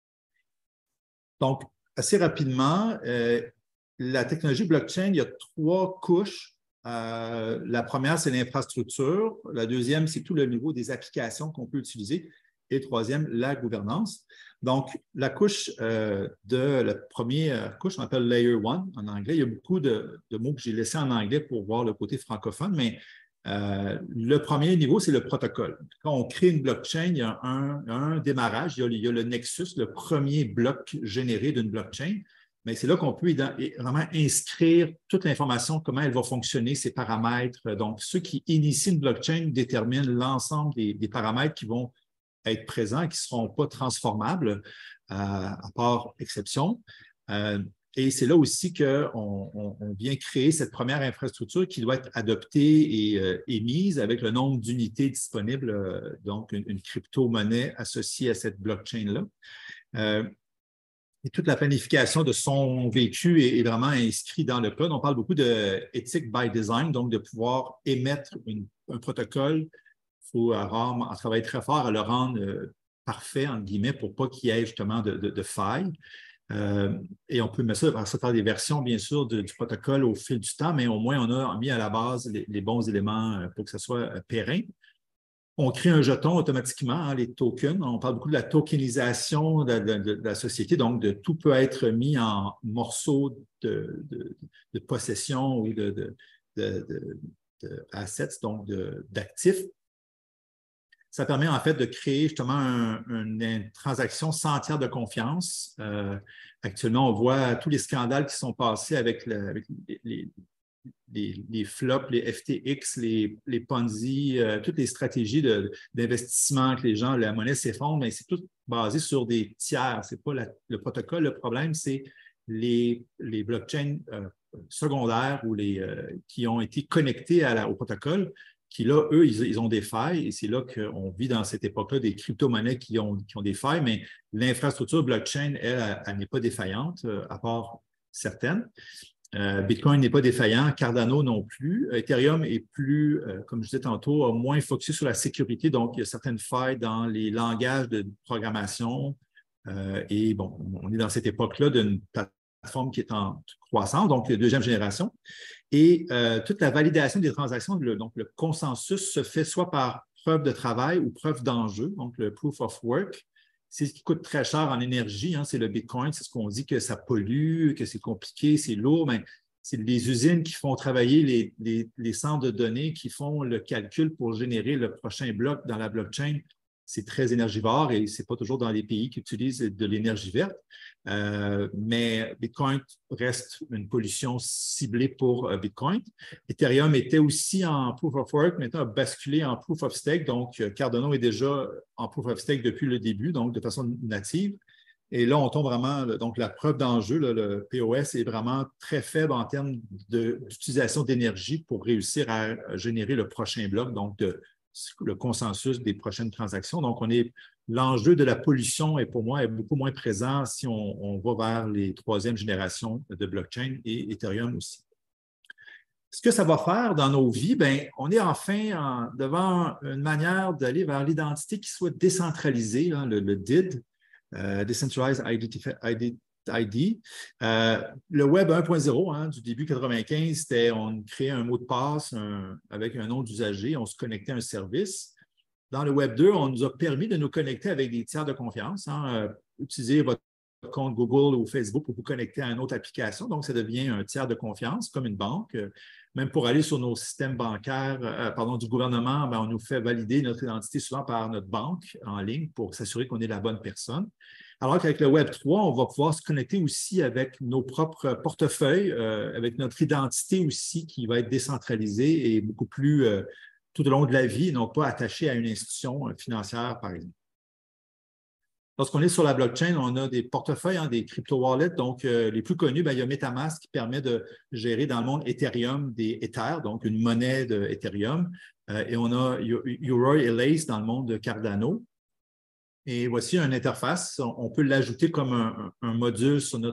Donc, assez rapidement, la technologie blockchain, il y a 3 couches. La première, c'est l'infrastructure. La deuxième, c'est tout le niveau des applications qu'on peut utiliser. Et troisième, la gouvernance. Donc, la première couche, on appelle Layer 1 en anglais. Il y a beaucoup de mots que j'ai laissés en anglais pour voir le côté francophone, mais le premier niveau, c'est le protocole. Quand on crée une blockchain, il y a un démarrage, il y a le nexus, le premier bloc généré d'une blockchain. Mais c'est là qu'on peut vraiment inscrire toute l'information, comment elle va fonctionner, ses paramètres. Donc, ceux qui initient une blockchain déterminent l'ensemble des paramètres qui vont être présents, qui ne seront pas transformables, à part exception. Et c'est là aussi qu'on vient créer cette première infrastructure qui doit être adoptée et mise avec le nombre d'unités disponibles, donc une crypto-monnaie associée à cette blockchain-là. Et toute la planification de son vécu est vraiment inscrite dans le code. On parle beaucoup de ethic by design, donc de pouvoir émettre un protocole. Il faut travailler très fort à le rendre parfait, entre guillemets, pour pas qu'il y ait justement de failles. Et on peut mettre ça par des versions, bien sûr, du protocole au fil du temps, mais au moins, on a mis à la base les bons éléments pour que ce soit périn. On crée un jeton automatiquement, les tokens. On parle beaucoup de la tokenisation de la société, donc tout peut être mis en morceaux de possession ou de assets, donc d'actifs. Ça permet en fait de créer justement une transaction sans tiers de confiance. Actuellement, on voit tous les scandales qui sont passés avec les flops, les FTX, les Ponzi, toutes les stratégies d'investissement que les gens, la monnaie s'effondre, mais c'est tout basé sur des tiers. Ce n'est pas le protocole. Le problème, c'est les blockchains secondaires ou qui ont été connectés au protocole, qui là, eux, ils ont des failles. Et c'est là qu'on vit dans cette époque-là des crypto-monnaies qui ont des failles, mais l'infrastructure blockchain, elle n'est pas défaillante, à part certaines. Bitcoin n'est pas défaillant, Cardano non plus. Ethereum est plus, comme je disais tantôt, moins focusé sur la sécurité. Donc, il y a certaines failles dans les langages de programmation. Et bon, on est dans cette époque-là d'une plateforme qui est en croissance, donc deuxième génération. Et toute la validation des transactions, donc le consensus se fait soit par preuve de travail ou preuve d'enjeu, donc le proof of work. C'est ce qui coûte très cher en énergie, c'est le Bitcoin, c'est ce qu'on dit que ça pollue, que c'est compliqué, c'est lourd, mais c'est les usines qui font travailler les centres de données, qui font le calcul pour générer le prochain bloc dans la blockchain. C'est très énergivore et ce n'est pas toujours dans les pays qui utilisent de l'énergie verte. Mais Bitcoin reste une pollution ciblée pour Bitcoin. Ethereum était aussi en Proof of Work, maintenant a basculé en Proof of Stake. Donc, Cardano est déjà en Proof of Stake depuis le début, donc de façon native. Et là, on tombe vraiment, donc la preuve d'enjeu, le POS est vraiment très faible en termes d'utilisation d'énergie pour réussir à générer le prochain bloc, donc le consensus des prochaines transactions. Donc, l'enjeu de la pollution est pour moi beaucoup moins présent si on va vers les troisième générations de blockchain et Ethereum aussi. Ce que ça va faire dans nos vies, bien, on est enfin devant une manière d'aller vers l'identité qui soit décentralisée, hein, le DID, Decentralized ID. Le Web 1.0, hein, du début 95, c'était on créait un mot de passe avec un nom d'usager, on se connectait à un service. Dans le Web 2, on nous a permis de nous connecter avec des tiers de confiance. Hein, utilisez votre compte Google ou Facebook pour vous connecter à une autre application. Donc, ça devient un tiers de confiance, comme une banque. Même pour aller sur nos systèmes bancaires, du gouvernement, bien, on nous fait valider notre identité souvent par notre banque en ligne pour s'assurer qu'on est la bonne personne. Alors qu'avec le Web 3, on va pouvoir se connecter aussi avec nos propres portefeuilles, avec notre identité aussi qui va être décentralisée et beaucoup plus tout au long de la vie, non pas attachée à une institution financière, par exemple. Lorsqu'on est sur la blockchain, on a des portefeuilles, hein, des crypto-wallets. Donc, les plus connus, bien, il y a MetaMask qui permet de gérer dans le monde Ethereum des Ethers, donc une monnaie d'Ethereum. Et on a Yoroi et Lace dans le monde de Cardano. Et voici une interface. On peut l'ajouter comme un module sur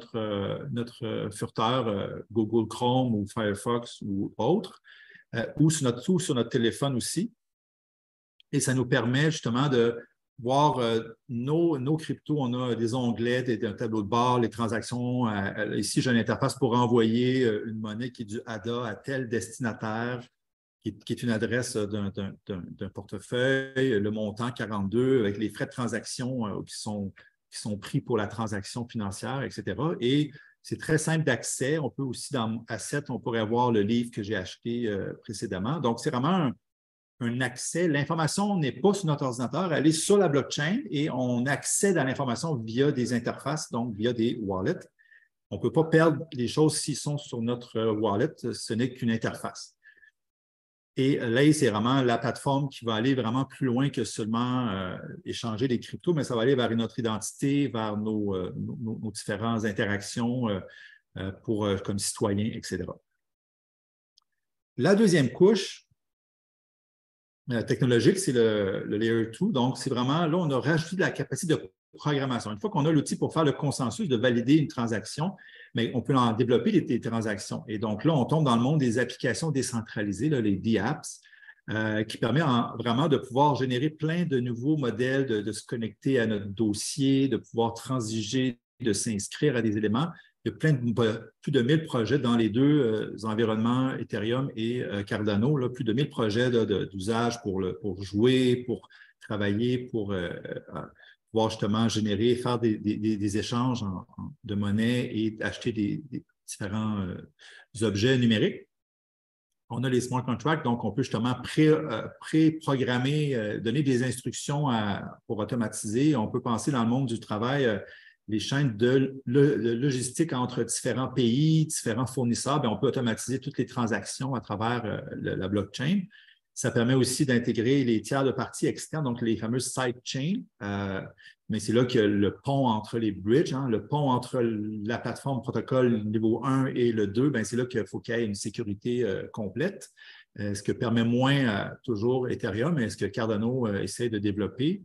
notre furteur Google Chrome ou Firefox ou autre, ou sur notre téléphone aussi. Et ça nous permet justement de voir nos cryptos. On a des onglets, un tableau de bord, les transactions. Ici, j'ai une interface pour envoyer une monnaie qui est du ADA à tel destinataire, qui est une adresse d'un portefeuille, le montant 42, avec les frais de transaction qui sont pris pour la transaction financière, etc. Et c'est très simple d'accès. On peut aussi, dans Asset, on pourrait avoir le livre que j'ai acheté précédemment. Donc, c'est vraiment un accès. L'information n'est pas sur notre ordinateur, elle est sur la blockchain et on accède à l'information via des interfaces, donc via des wallets. On ne peut pas perdre les choses s'ils sont sur notre wallet, ce n'est qu'une interface. Et là, c'est vraiment la plateforme qui va aller vraiment plus loin que seulement échanger des cryptos, mais ça va aller vers notre identité, vers nos différentes interactions comme citoyens, etc. La deuxième couche technologique, c'est le Layer 2. Donc, c'est vraiment, là, on a rajouté de la capacité de programmation. Une fois qu'on a l'outil pour faire le consensus, de valider une transaction, mais on peut en développer des transactions. Et donc là, on tombe dans le monde des applications décentralisées, là, les DApps, qui permet vraiment de pouvoir générer plein de nouveaux modèles, de se connecter à notre dossier, de pouvoir transiger, de s'inscrire à des éléments. Il y a plus de 1000 projets dans les deux environnements, Ethereum et Cardano, là, plus de 1000 projets d'usage pour jouer, pour travailler, pour pouvoir justement générer, faire des échanges de monnaie et acheter des différents objets numériques. On a les smart contracts, donc on peut justement pré-programmer, donner des instructions pour automatiser. On peut penser dans le monde du travail, les chaînes de logistique entre différents pays, différents fournisseurs, bien, on peut automatiser toutes les transactions à travers la blockchain. Ça permet aussi d'intégrer les tiers de parties externes, donc les fameuses sidechains. Mais c'est là que le pont entre les bridges, hein, le pont entre la plateforme protocole niveau 1 et le 2, c'est là qu'il faut qu'il y ait une sécurité complète, ce que permet moins toujours Ethereum, mais ce que Cardano essaie de développer.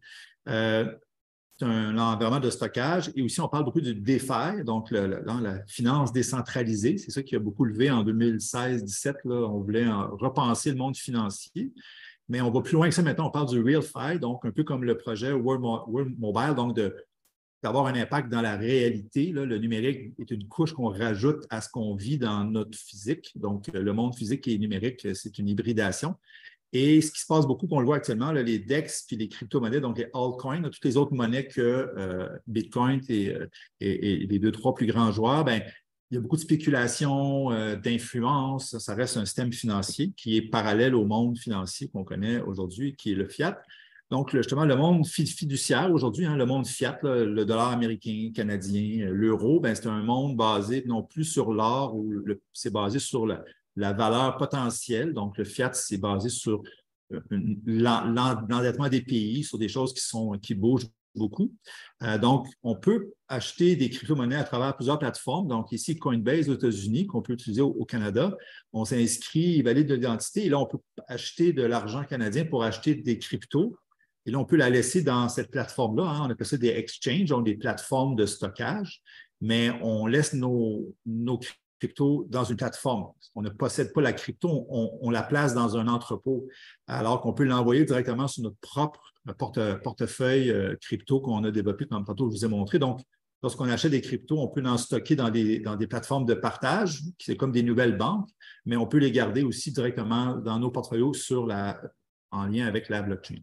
C'est un environnement de stockage. Et aussi, on parle beaucoup du DeFi, donc la finance décentralisée. C'est ça qui a beaucoup levé en 2016-17. On voulait repenser le monde financier. Mais on va plus loin que ça maintenant. On parle du RealFi, donc un peu comme le projet World Mobile, donc d'avoir un impact dans la réalité. Là, le numérique est une couche qu'on rajoute à ce qu'on vit dans notre physique. Donc, le monde physique et numérique, c'est une hybridation. Et ce qui se passe beaucoup, qu'on le voit actuellement, là, les DEX puis les crypto-monnaies, donc les altcoins, là, toutes les autres monnaies que Bitcoin et les 2-3 plus grands joueurs, bien, il y a beaucoup de spéculation, d'influence. Ça reste un système financier qui est parallèle au monde financier qu'on connaît aujourd'hui, qui est le fiat. Donc, justement, le monde fiduciaire aujourd'hui, hein, le monde fiat, là, le dollar américain, canadien, l'euro, c'est un monde basé non plus sur l'or, c'est basé sur la valeur potentielle. Donc, le fiat, c'est basé sur l'endettement des pays, sur des choses qui bougent beaucoup. Donc, on peut acheter des crypto-monnaies à travers plusieurs plateformes. Donc, ici, Coinbase aux États-Unis, qu'on peut utiliser au Canada. On s'inscrit, il valide de l'identité. Et là, on peut acheter de l'argent canadien pour acheter des cryptos. Et là, on peut la laisser dans cette plateforme-là. Hein. On appelle ça des exchanges, donc des plateformes de stockage. Mais on laisse nos crypto dans une plateforme. On ne possède pas la crypto, on la place dans un entrepôt, alors qu'on peut l'envoyer directement sur notre propre portefeuille crypto qu'on a développé, comme tantôt je vous ai montré. Donc, lorsqu'on achète des cryptos, on peut en stocker dans des plateformes de partage, qui c'est comme des nouvelles banques, mais on peut les garder aussi directement dans nos portfolios en lien avec la blockchain.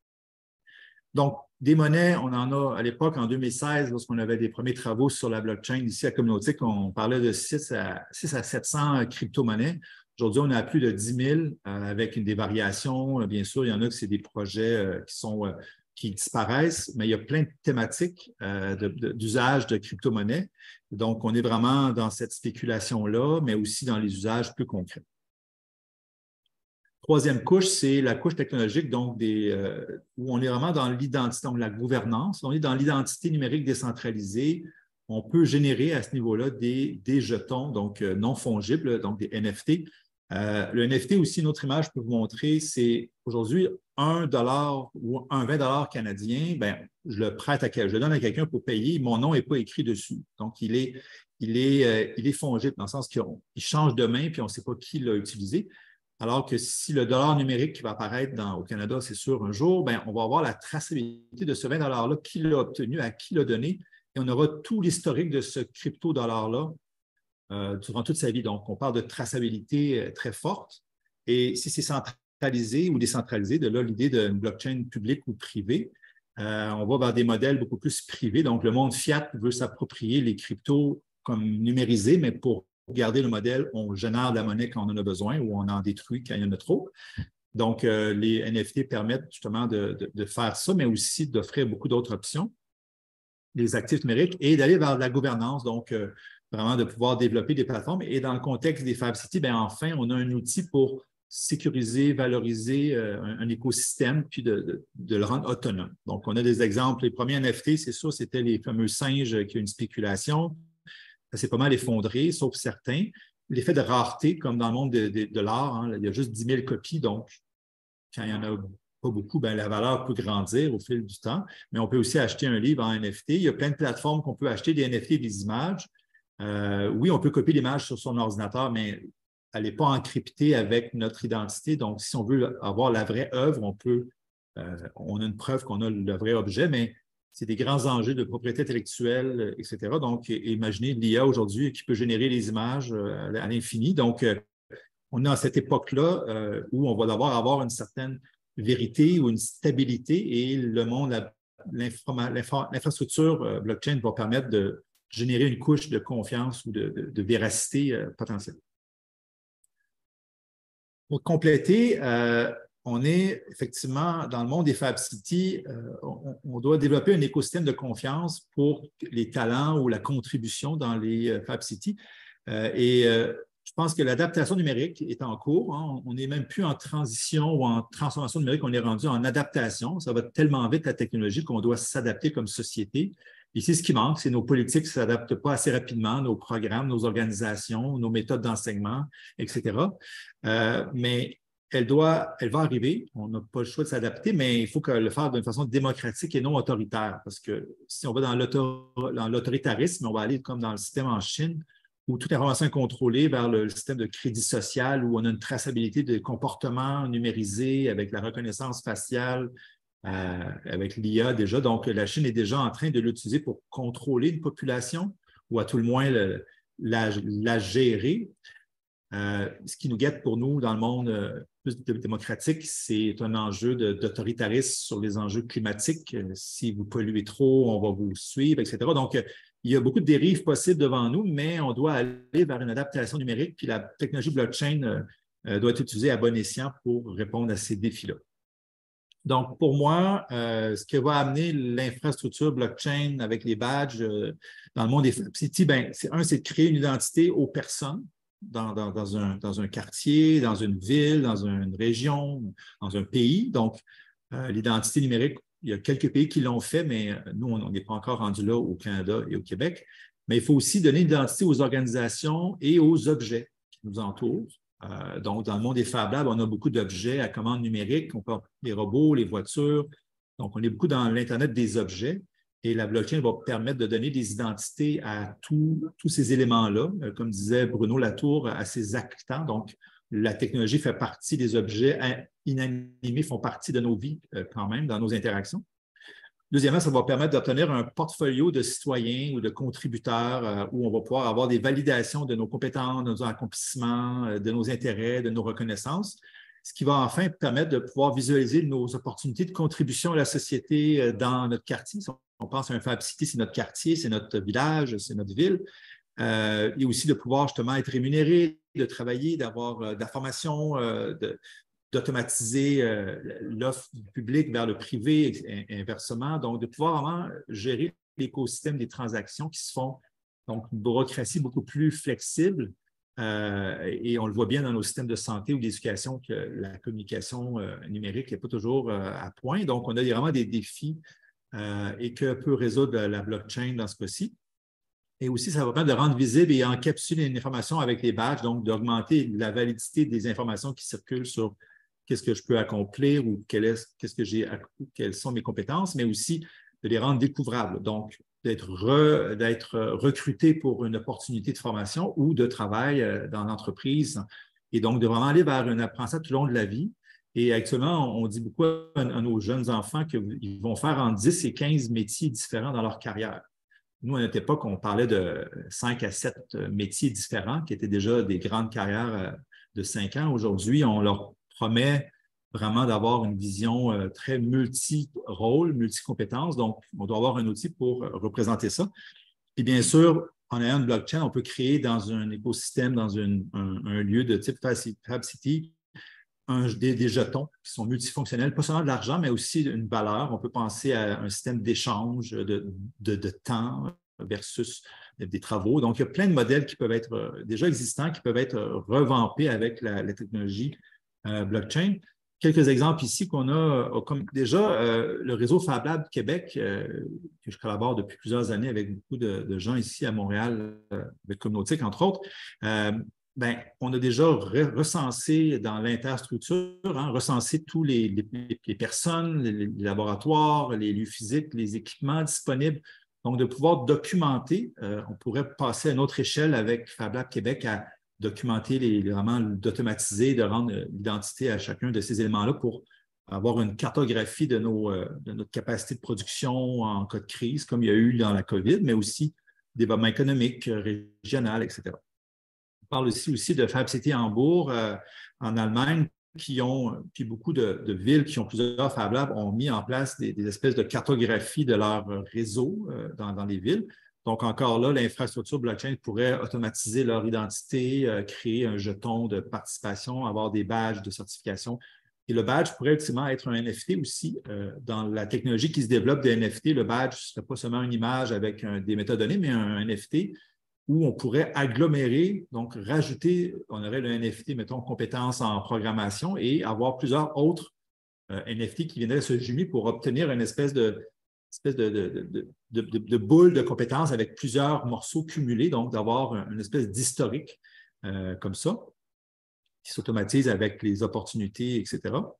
Donc, des monnaies, on en a à l'époque, en 2016, lorsqu'on avait des premiers travaux sur la blockchain ici à Communautique, on parlait de 6 à 700 crypto-monnaies. Aujourd'hui, on a plus de 10 000 avec des variations. Bien sûr, il y en a que c'est des projets qui disparaissent, mais il y a plein de thématiques d'usage de crypto-monnaies. Donc, on est vraiment dans cette spéculation-là, mais aussi dans les usages plus concrets. Troisième couche, c'est la couche technologique, donc où on est vraiment dans l'identité, donc la gouvernance. On est dans l'identité numérique décentralisée. On peut générer à ce niveau-là des jetons, donc non fongibles, donc des NFT. Le NFT aussi, une autre image que je peux vous montrer, c'est aujourd'hui $1 ou un 20 $ canadien, bien, je le donne à quelqu'un pour payer, mon nom n'est pas écrit dessus. Donc, il est fongible dans le sens qu'il change de main puis on ne sait pas qui l'a utilisé. Alors que si le dollar numérique qui va apparaître au Canada, c'est sûr, un jour, bien, on va avoir la traçabilité de ce 20 $-là, qui l'a obtenu, à qui l'a donné, et on aura tout l'historique de ce crypto-dollar-là durant toute sa vie. Donc, on parle de traçabilité très forte. Et si c'est centralisé ou décentralisé, de là l'idée d'une blockchain publique ou privée, on va vers des modèles beaucoup plus privés. Donc, le monde fiat veut s'approprier les cryptos comme numérisés, mais pour garder le modèle, on génère de la monnaie quand on en a besoin ou on en détruit quand il y en a trop. Donc, les NFT permettent justement de faire ça, mais aussi d'offrir beaucoup d'autres options, les actifs numériques, et d'aller vers la gouvernance, donc vraiment de pouvoir développer des plateformes. Et dans le contexte des Fab City, bien, enfin, on a un outil pour sécuriser, valoriser un écosystème, puis de le rendre autonome. Donc, on a des exemples. Les premiers NFT, c'est sûr, c'était les fameux singes qui ont une spéculation. Ça s'est pas mal effondré, sauf certains. L'effet de rareté, comme dans le monde de l'art, hein, il y a juste 10 000 copies, donc quand il n'y en a pas beaucoup, bien, la valeur peut grandir au fil du temps. Mais on peut aussi acheter un livre en NFT. Il y a plein de plateformes qu'on peut acheter des NFT et des images. Oui, on peut copier l'image sur son ordinateur, mais elle n'est pas encryptée avec notre identité. Donc, si on veut avoir la vraie œuvre, on a une preuve qu'on a le vrai objet, mais c'est des grands enjeux de propriété intellectuelle, etc. Donc, imaginez l'IA aujourd'hui qui peut générer les images à l'infini. Donc, on est à cette époque-là où on va devoir avoir une certaine vérité ou une stabilité et le monde, l'infrastructure blockchain va permettre de générer une couche de confiance ou de véracité potentielle. Pour compléter, on est effectivement dans le monde des Fab City, on doit développer un écosystème de confiance pour les talents ou la contribution dans les Fab City. Je pense que l'adaptation numérique est en cours. Hein. On n'est même plus en transition ou en transformation numérique, on est rendu en adaptation. Ça va tellement vite la technologie qu'on doit s'adapter comme société. Ici, ce qui manque, c'est nos politiques qui ne s'adaptent pas assez rapidement, nos programmes, nos organisations, nos méthodes d'enseignement, etc. Mais elle va arriver. On n'a pas le choix de s'adapter, mais il faut le faire d'une façon démocratique et non autoritaire. Parce que si on va dans l'autoritarisme, on va aller comme dans le système en Chine, où toute information est contrôlée vers le système de crédit social, où on a une traçabilité de comportements numérisés avec la reconnaissance faciale, avec l'IA déjà. Donc, la Chine est déjà en train de l'utiliser pour contrôler une population ou à tout le moins la gérer. Ce qui nous guette pour nous dans le monde plus démocratique, c'est un enjeu d'autoritarisme sur les enjeux climatiques. Si vous polluez trop, on va vous suivre, etc. Donc, il y a beaucoup de dérives possibles devant nous, mais on doit aller vers une adaptation numérique, puis la technologie blockchain doit être utilisée à bon escient pour répondre à ces défis-là. Donc, pour moi, ce que va amener l'infrastructure blockchain avec les badges dans le monde des Fab City, c'est de créer une identité aux personnes dans un quartier, dans une ville, dans une région, dans un pays. Donc, l'identité numérique il y a quelques pays qui l'ont fait, mais nous, on n'est pas encore rendu là au Canada et au Québec. Mais il faut aussi donner une identité aux organisations et aux objets qui nous entourent. Donc, dans le monde des Fab Labs, on a beaucoup d'objets à commande numérique. On peut les robots, les voitures. Donc, on est beaucoup dans l'Internet des objets. Et la blockchain va permettre de donner des identités à tous ces éléments-là. Comme disait Bruno Latour, à ces actants. Donc, la technologie fait partie des objets inanimés, font partie de nos vies quand même, dans nos interactions. Deuxièmement, ça va permettre d'obtenir un portfolio de citoyens ou de contributeurs où on va pouvoir avoir des validations de nos compétences, de nos accomplissements, de nos intérêts, de nos reconnaissances, ce qui va enfin permettre de pouvoir visualiser nos opportunités de contribution à la société dans notre quartier. Si on pense à un Fab City, c'est notre quartier, c'est notre village, c'est notre ville. Et aussi de pouvoir justement être rémunéré, de travailler, d'avoir de la formation, d'automatiser l'offre du public vers le privé et inversement. Donc, de pouvoir vraiment gérer l'écosystème des transactions qui se font, donc une bureaucratie beaucoup plus flexible. Et on le voit bien dans nos systèmes de santé ou d'éducation que la communication numérique n'est pas toujours à point. Donc, on a vraiment des défis et que peut résoudre la blockchain dans ce cas-ci. Et aussi, ça va permettre de rendre visible et encapsuler l'information avec les badges, donc d'augmenter la validité des informations qui circulent sur qu'est-ce que je peux accomplir ou quelles sont mes compétences, mais aussi de les rendre découvrables. Donc, d'être recruté pour une opportunité de formation ou de travail dans l'entreprise. Et donc, de vraiment aller vers un apprentissage tout au long de la vie. Et actuellement, on dit beaucoup à nos jeunes enfants qu'ils vont faire entre 10 et 15 métiers différents dans leur carrière. Nous, à notre époque, on parlait de 5 à 7 métiers différents qui étaient déjà des grandes carrières de 5 ans. Aujourd'hui, on leur promet vraiment d'avoir une vision très multi-rôle, multi-compétences. Donc, on doit avoir un outil pour représenter ça. Et bien sûr, en ayant une blockchain, on peut créer dans un écosystème, dans un lieu de type Fab City, des jetons qui sont multifonctionnels, pas seulement de l'argent, mais aussi une valeur. On peut penser à un système d'échange de temps versus des travaux. Donc, il y a plein de modèles qui peuvent être déjà existants, qui peuvent être revampés avec la technologie blockchain. Quelques exemples ici qu'on a, comme déjà le réseau Fab Lab Québec, que je collabore depuis plusieurs années avec beaucoup de gens ici à Montréal, avec Communautique, entre autres. On a déjà recensé dans l'interstructure, recensé tous les personnes, les laboratoires, les lieux physiques, les équipements disponibles. Donc, de pouvoir documenter, on pourrait passer à une autre échelle avec Fab Lab Québec à documenter, vraiment d'automatiser, de rendre l'identité à chacun de ces éléments-là pour avoir une cartographie de notre capacité de production en cas de crise, comme il y a eu dans la COVID, mais aussi développement économique, régional, etc. On parle aussi de Fab City Hambourg en Allemagne, puis beaucoup de villes qui ont plusieurs Fab Labs ont mis en place des espèces de cartographie de leur réseau dans les villes. Donc, encore là, l'infrastructure blockchain pourrait automatiser leur identité, créer un jeton de participation, avoir des badges de certification. Et le badge pourrait ultimement être un NFT aussi. Dans la technologie qui se développe de NFT, le badge ne serait pas seulement une image avec des métadonnées, mais un NFT où on pourrait agglomérer, donc rajouter, on aurait le NFT, mettons, compétences en programmation et avoir plusieurs autres NFT qui viendraient se jumeler pour obtenir une espèce de boule de compétences avec plusieurs morceaux cumulés, donc d'avoir une espèce d'historique comme ça, qui s'automatise avec les opportunités, etc.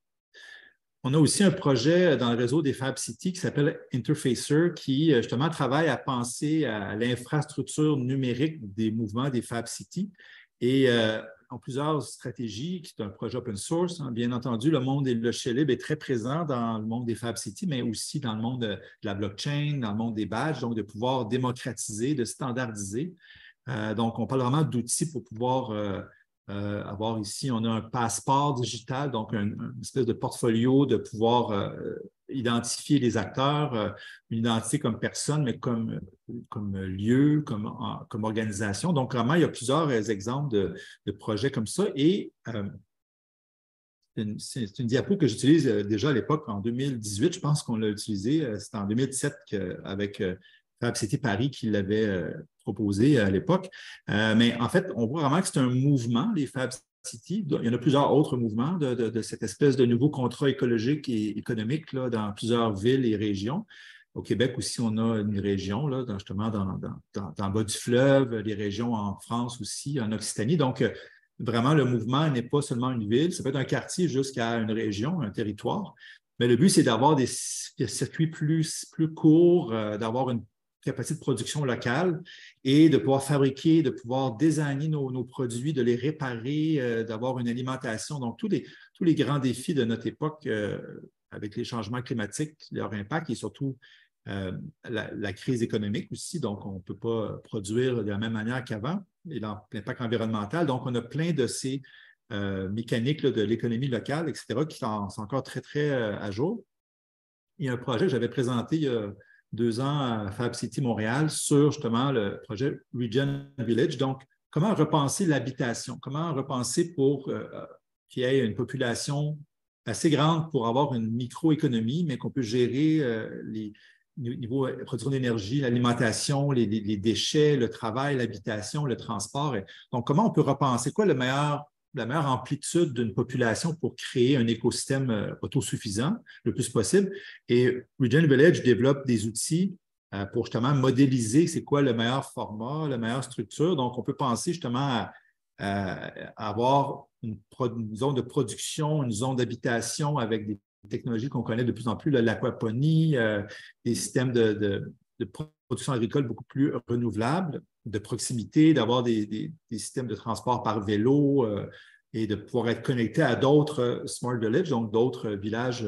On a aussi un projet dans le réseau des Fab City qui s'appelle Interfacer, qui justement travaille à penser à l'infrastructure numérique des mouvements des Fab City et en plusieurs stratégies, qui est un projet open source. Bien entendu, le monde des logiciels libres est très présent dans le monde des Fab City, mais aussi dans le monde de la blockchain, dans le monde des badges, donc de pouvoir démocratiser, de standardiser. Donc, on parle vraiment d'outils pour pouvoir avoir ici, on a un passeport digital, donc une espèce de portfolio de pouvoir identifier les acteurs, une identité comme personne, mais comme lieu, comme organisation. Donc, vraiment, il y a plusieurs exemples de projets comme ça. Et c'est une diapo que j'utilise déjà à l'époque, en 2018, je pense qu'on l'a utilisé. C'était en 2017 avec Fab City Paris qui l'avait proposé à l'époque. Mais en fait, on voit vraiment que c'est un mouvement, les Fab City. Il y en a plusieurs autres mouvements de cette espèce de nouveau contrat écologique et économique là, dans plusieurs villes et régions. Au Québec aussi, on a une région, là, justement, dans le bas du fleuve, les régions en France aussi, en Occitanie. Donc, vraiment, le mouvement n'est pas seulement une ville, ça peut être un quartier jusqu'à une région, un territoire. Mais le but, c'est d'avoir des circuits plus courts, d'avoir une capacité de production locale et de pouvoir fabriquer, de pouvoir designer nos produits, de les réparer, d'avoir une alimentation. Donc, tous les grands défis de notre époque avec les changements climatiques, leur impact et surtout la crise économique aussi. Donc, on ne peut pas produire de la même manière qu'avant et l'impact environnemental. Donc, on a plein de ces mécaniques là, de l'économie locale, etc., qui sont encore très, très à jour. Il y a un projet que j'avais présenté il y a 2 ans à Fab City Montréal sur justement le projet Regen Village. Donc, comment repenser l'habitation? Comment repenser pour qu'il y ait une population assez grande pour avoir une microéconomie, mais qu'on peut gérer les niveaux de production d'énergie, l'alimentation, les déchets, le travail, l'habitation, le transport. Donc, comment on peut repenser? Quoi la meilleure amplitude d'une population pour créer un écosystème autosuffisant le plus possible? Et Regen Village développe des outils pour justement modéliser c'est quoi le meilleur format, la meilleure structure. Donc, on peut penser justement à avoir une zone de production, une zone d'habitation avec des technologies qu'on connaît de plus en plus, l'aquaponie, des systèmes de production agricole beaucoup plus renouvelables, de proximité, d'avoir des systèmes de transport par vélo et de pouvoir être connecté à d'autres smart villages, donc d'autres villages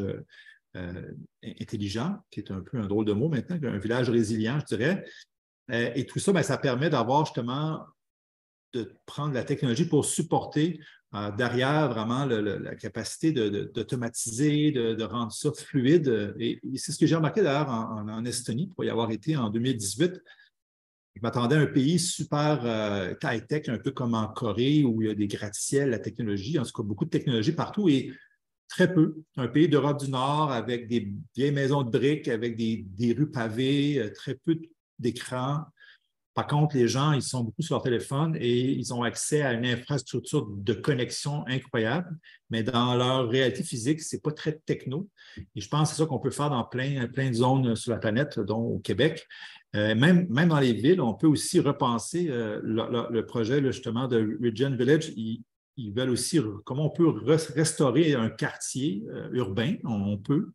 intelligents, qui est un peu un drôle de mot maintenant, un village résilient, je dirais. Et tout ça, bien, ça permet d'avoir justement de prendre la technologie pour supporter derrière vraiment la capacité d'automatiser, de rendre ça fluide. Et c'est ce que j'ai remarqué d'ailleurs en Estonie, pour y avoir été en 2018. Je m'attendais à un pays super high-tech, un peu comme en Corée, où il y a des gratte-ciels, la technologie, en tout cas beaucoup de technologie partout, et très peu. Un pays d'Europe du Nord avec des vieilles maisons de briques, avec des rues pavées, très peu d'écrans. Par contre, les gens, ils sont beaucoup sur leur téléphone et ils ont accès à une infrastructure de connexion incroyable, mais dans leur réalité physique, ce n'est pas très techno. Et je pense que c'est ça qu'on peut faire dans plein de zones sur la planète, dont au Québec. Même dans les villes, on peut aussi repenser le projet là, justement de Regen Village. Ils veulent aussi comment on peut restaurer un quartier urbain. On peut.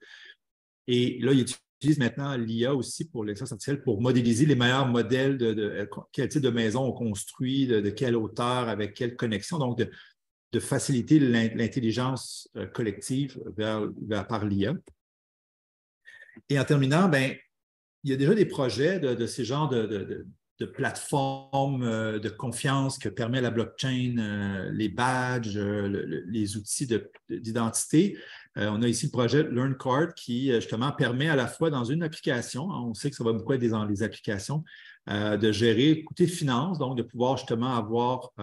Et là, ils utilisent maintenant l'IA aussi pour l'intelligence artificielle pour modéliser les meilleurs modèles de quel type de maison on construit, de quelle hauteur, avec quelle connexion. Donc, de faciliter l'intelligence collective par l'IA. Et en terminant, bien, il y a déjà des projets de ces genres de plateformes de confiance que permet la blockchain, les badges, les outils d'identité. On a ici le projet LearnCard qui, justement, permet à la fois dans une application, on sait que ça va beaucoup être dans les applications, de gérer côté finance, donc de pouvoir justement avoir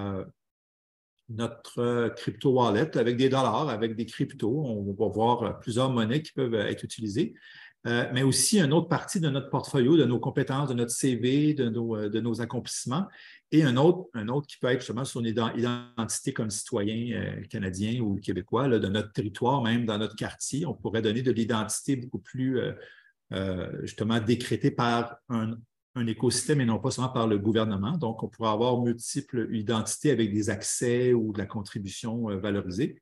notre crypto wallet avec des dollars, avec des cryptos. On va voir plusieurs monnaies qui peuvent être utilisées. Mais aussi une autre partie de notre portfolio, de nos compétences, de notre CV, de nos accomplissements, et un autre qui peut être justement sur une identité comme citoyen canadien ou québécois, là, de notre territoire, même dans notre quartier. On pourrait donner de l'identité beaucoup plus justement décrétée par un écosystème et non pas seulement par le gouvernement. Donc, on pourrait avoir multiples identités avec des accès ou de la contribution valorisée.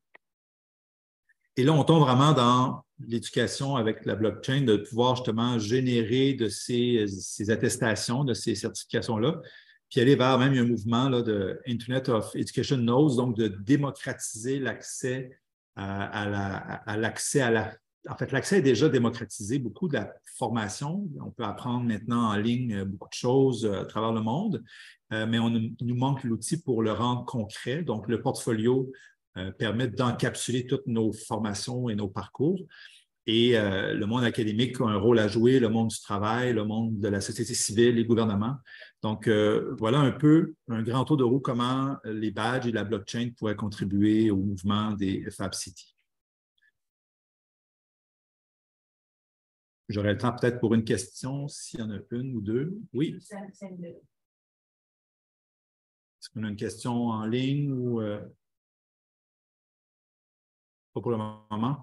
Et là, on tombe vraiment dans l'éducation avec la blockchain, de pouvoir justement générer de ces attestations, de ces certifications-là, puis aller vers même un mouvement là, de Internet of Education Nodes, donc de démocratiser l'accès à l'accès à la... En fait, l'accès est déjà démocratisé, beaucoup de la formation. On peut apprendre maintenant en ligne beaucoup de choses à travers le monde, mais il nous manque l'outil pour le rendre concret. Donc, le portfolio permet d'encapsuler toutes nos formations et nos parcours. Et le monde académique a un rôle à jouer, le monde du travail, le monde de la société civile, les gouvernements. Donc, voilà un peu un grand tour de roue comment les badges et la blockchain pourraient contribuer au mouvement des Fab City. J'aurai le temps peut-être pour une question, s'il y en a une ou deux. Oui. Est-ce qu'on a une question en ligne ou Pas pour le moment.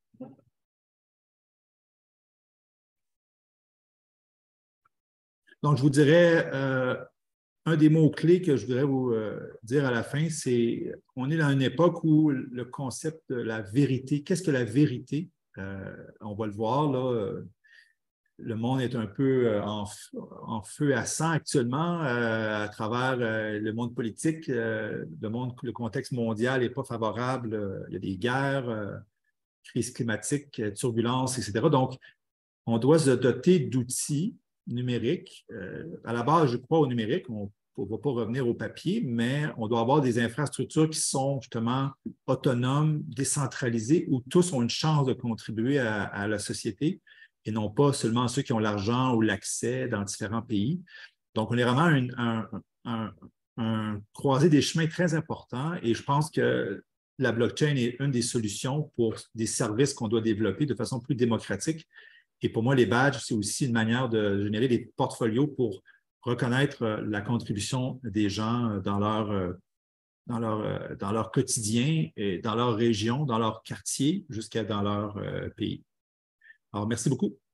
Donc, je vous dirais, un des mots-clés que je voudrais vous dire à la fin, c'est on est dans une époque où le concept de la vérité, qu'est-ce que la vérité? On va le voir, là, le monde est un peu en feu à sang actuellement à travers le monde politique. Le contexte mondial n'est pas favorable. Il y a des guerres, crise climatique, turbulences, etc. Donc, on doit se doter d'outils numériques. À la base, je crois au numérique. On ne va pas revenir au papier, mais on doit avoir des infrastructures qui sont justement autonomes, décentralisées, où tous ont une chance de contribuer à la société et non pas seulement ceux qui ont l'argent ou l'accès dans différents pays. Donc, on est vraiment un croisé des chemins très important et je pense que la blockchain est une des solutions pour des services qu'on doit développer de façon plus démocratique. Et pour moi, les badges, c'est aussi une manière de générer des portfolios pour reconnaître la contribution des gens dans leur quotidien, et dans leur région, dans leur quartier, jusqu'à dans leur pays. Alors, merci beaucoup.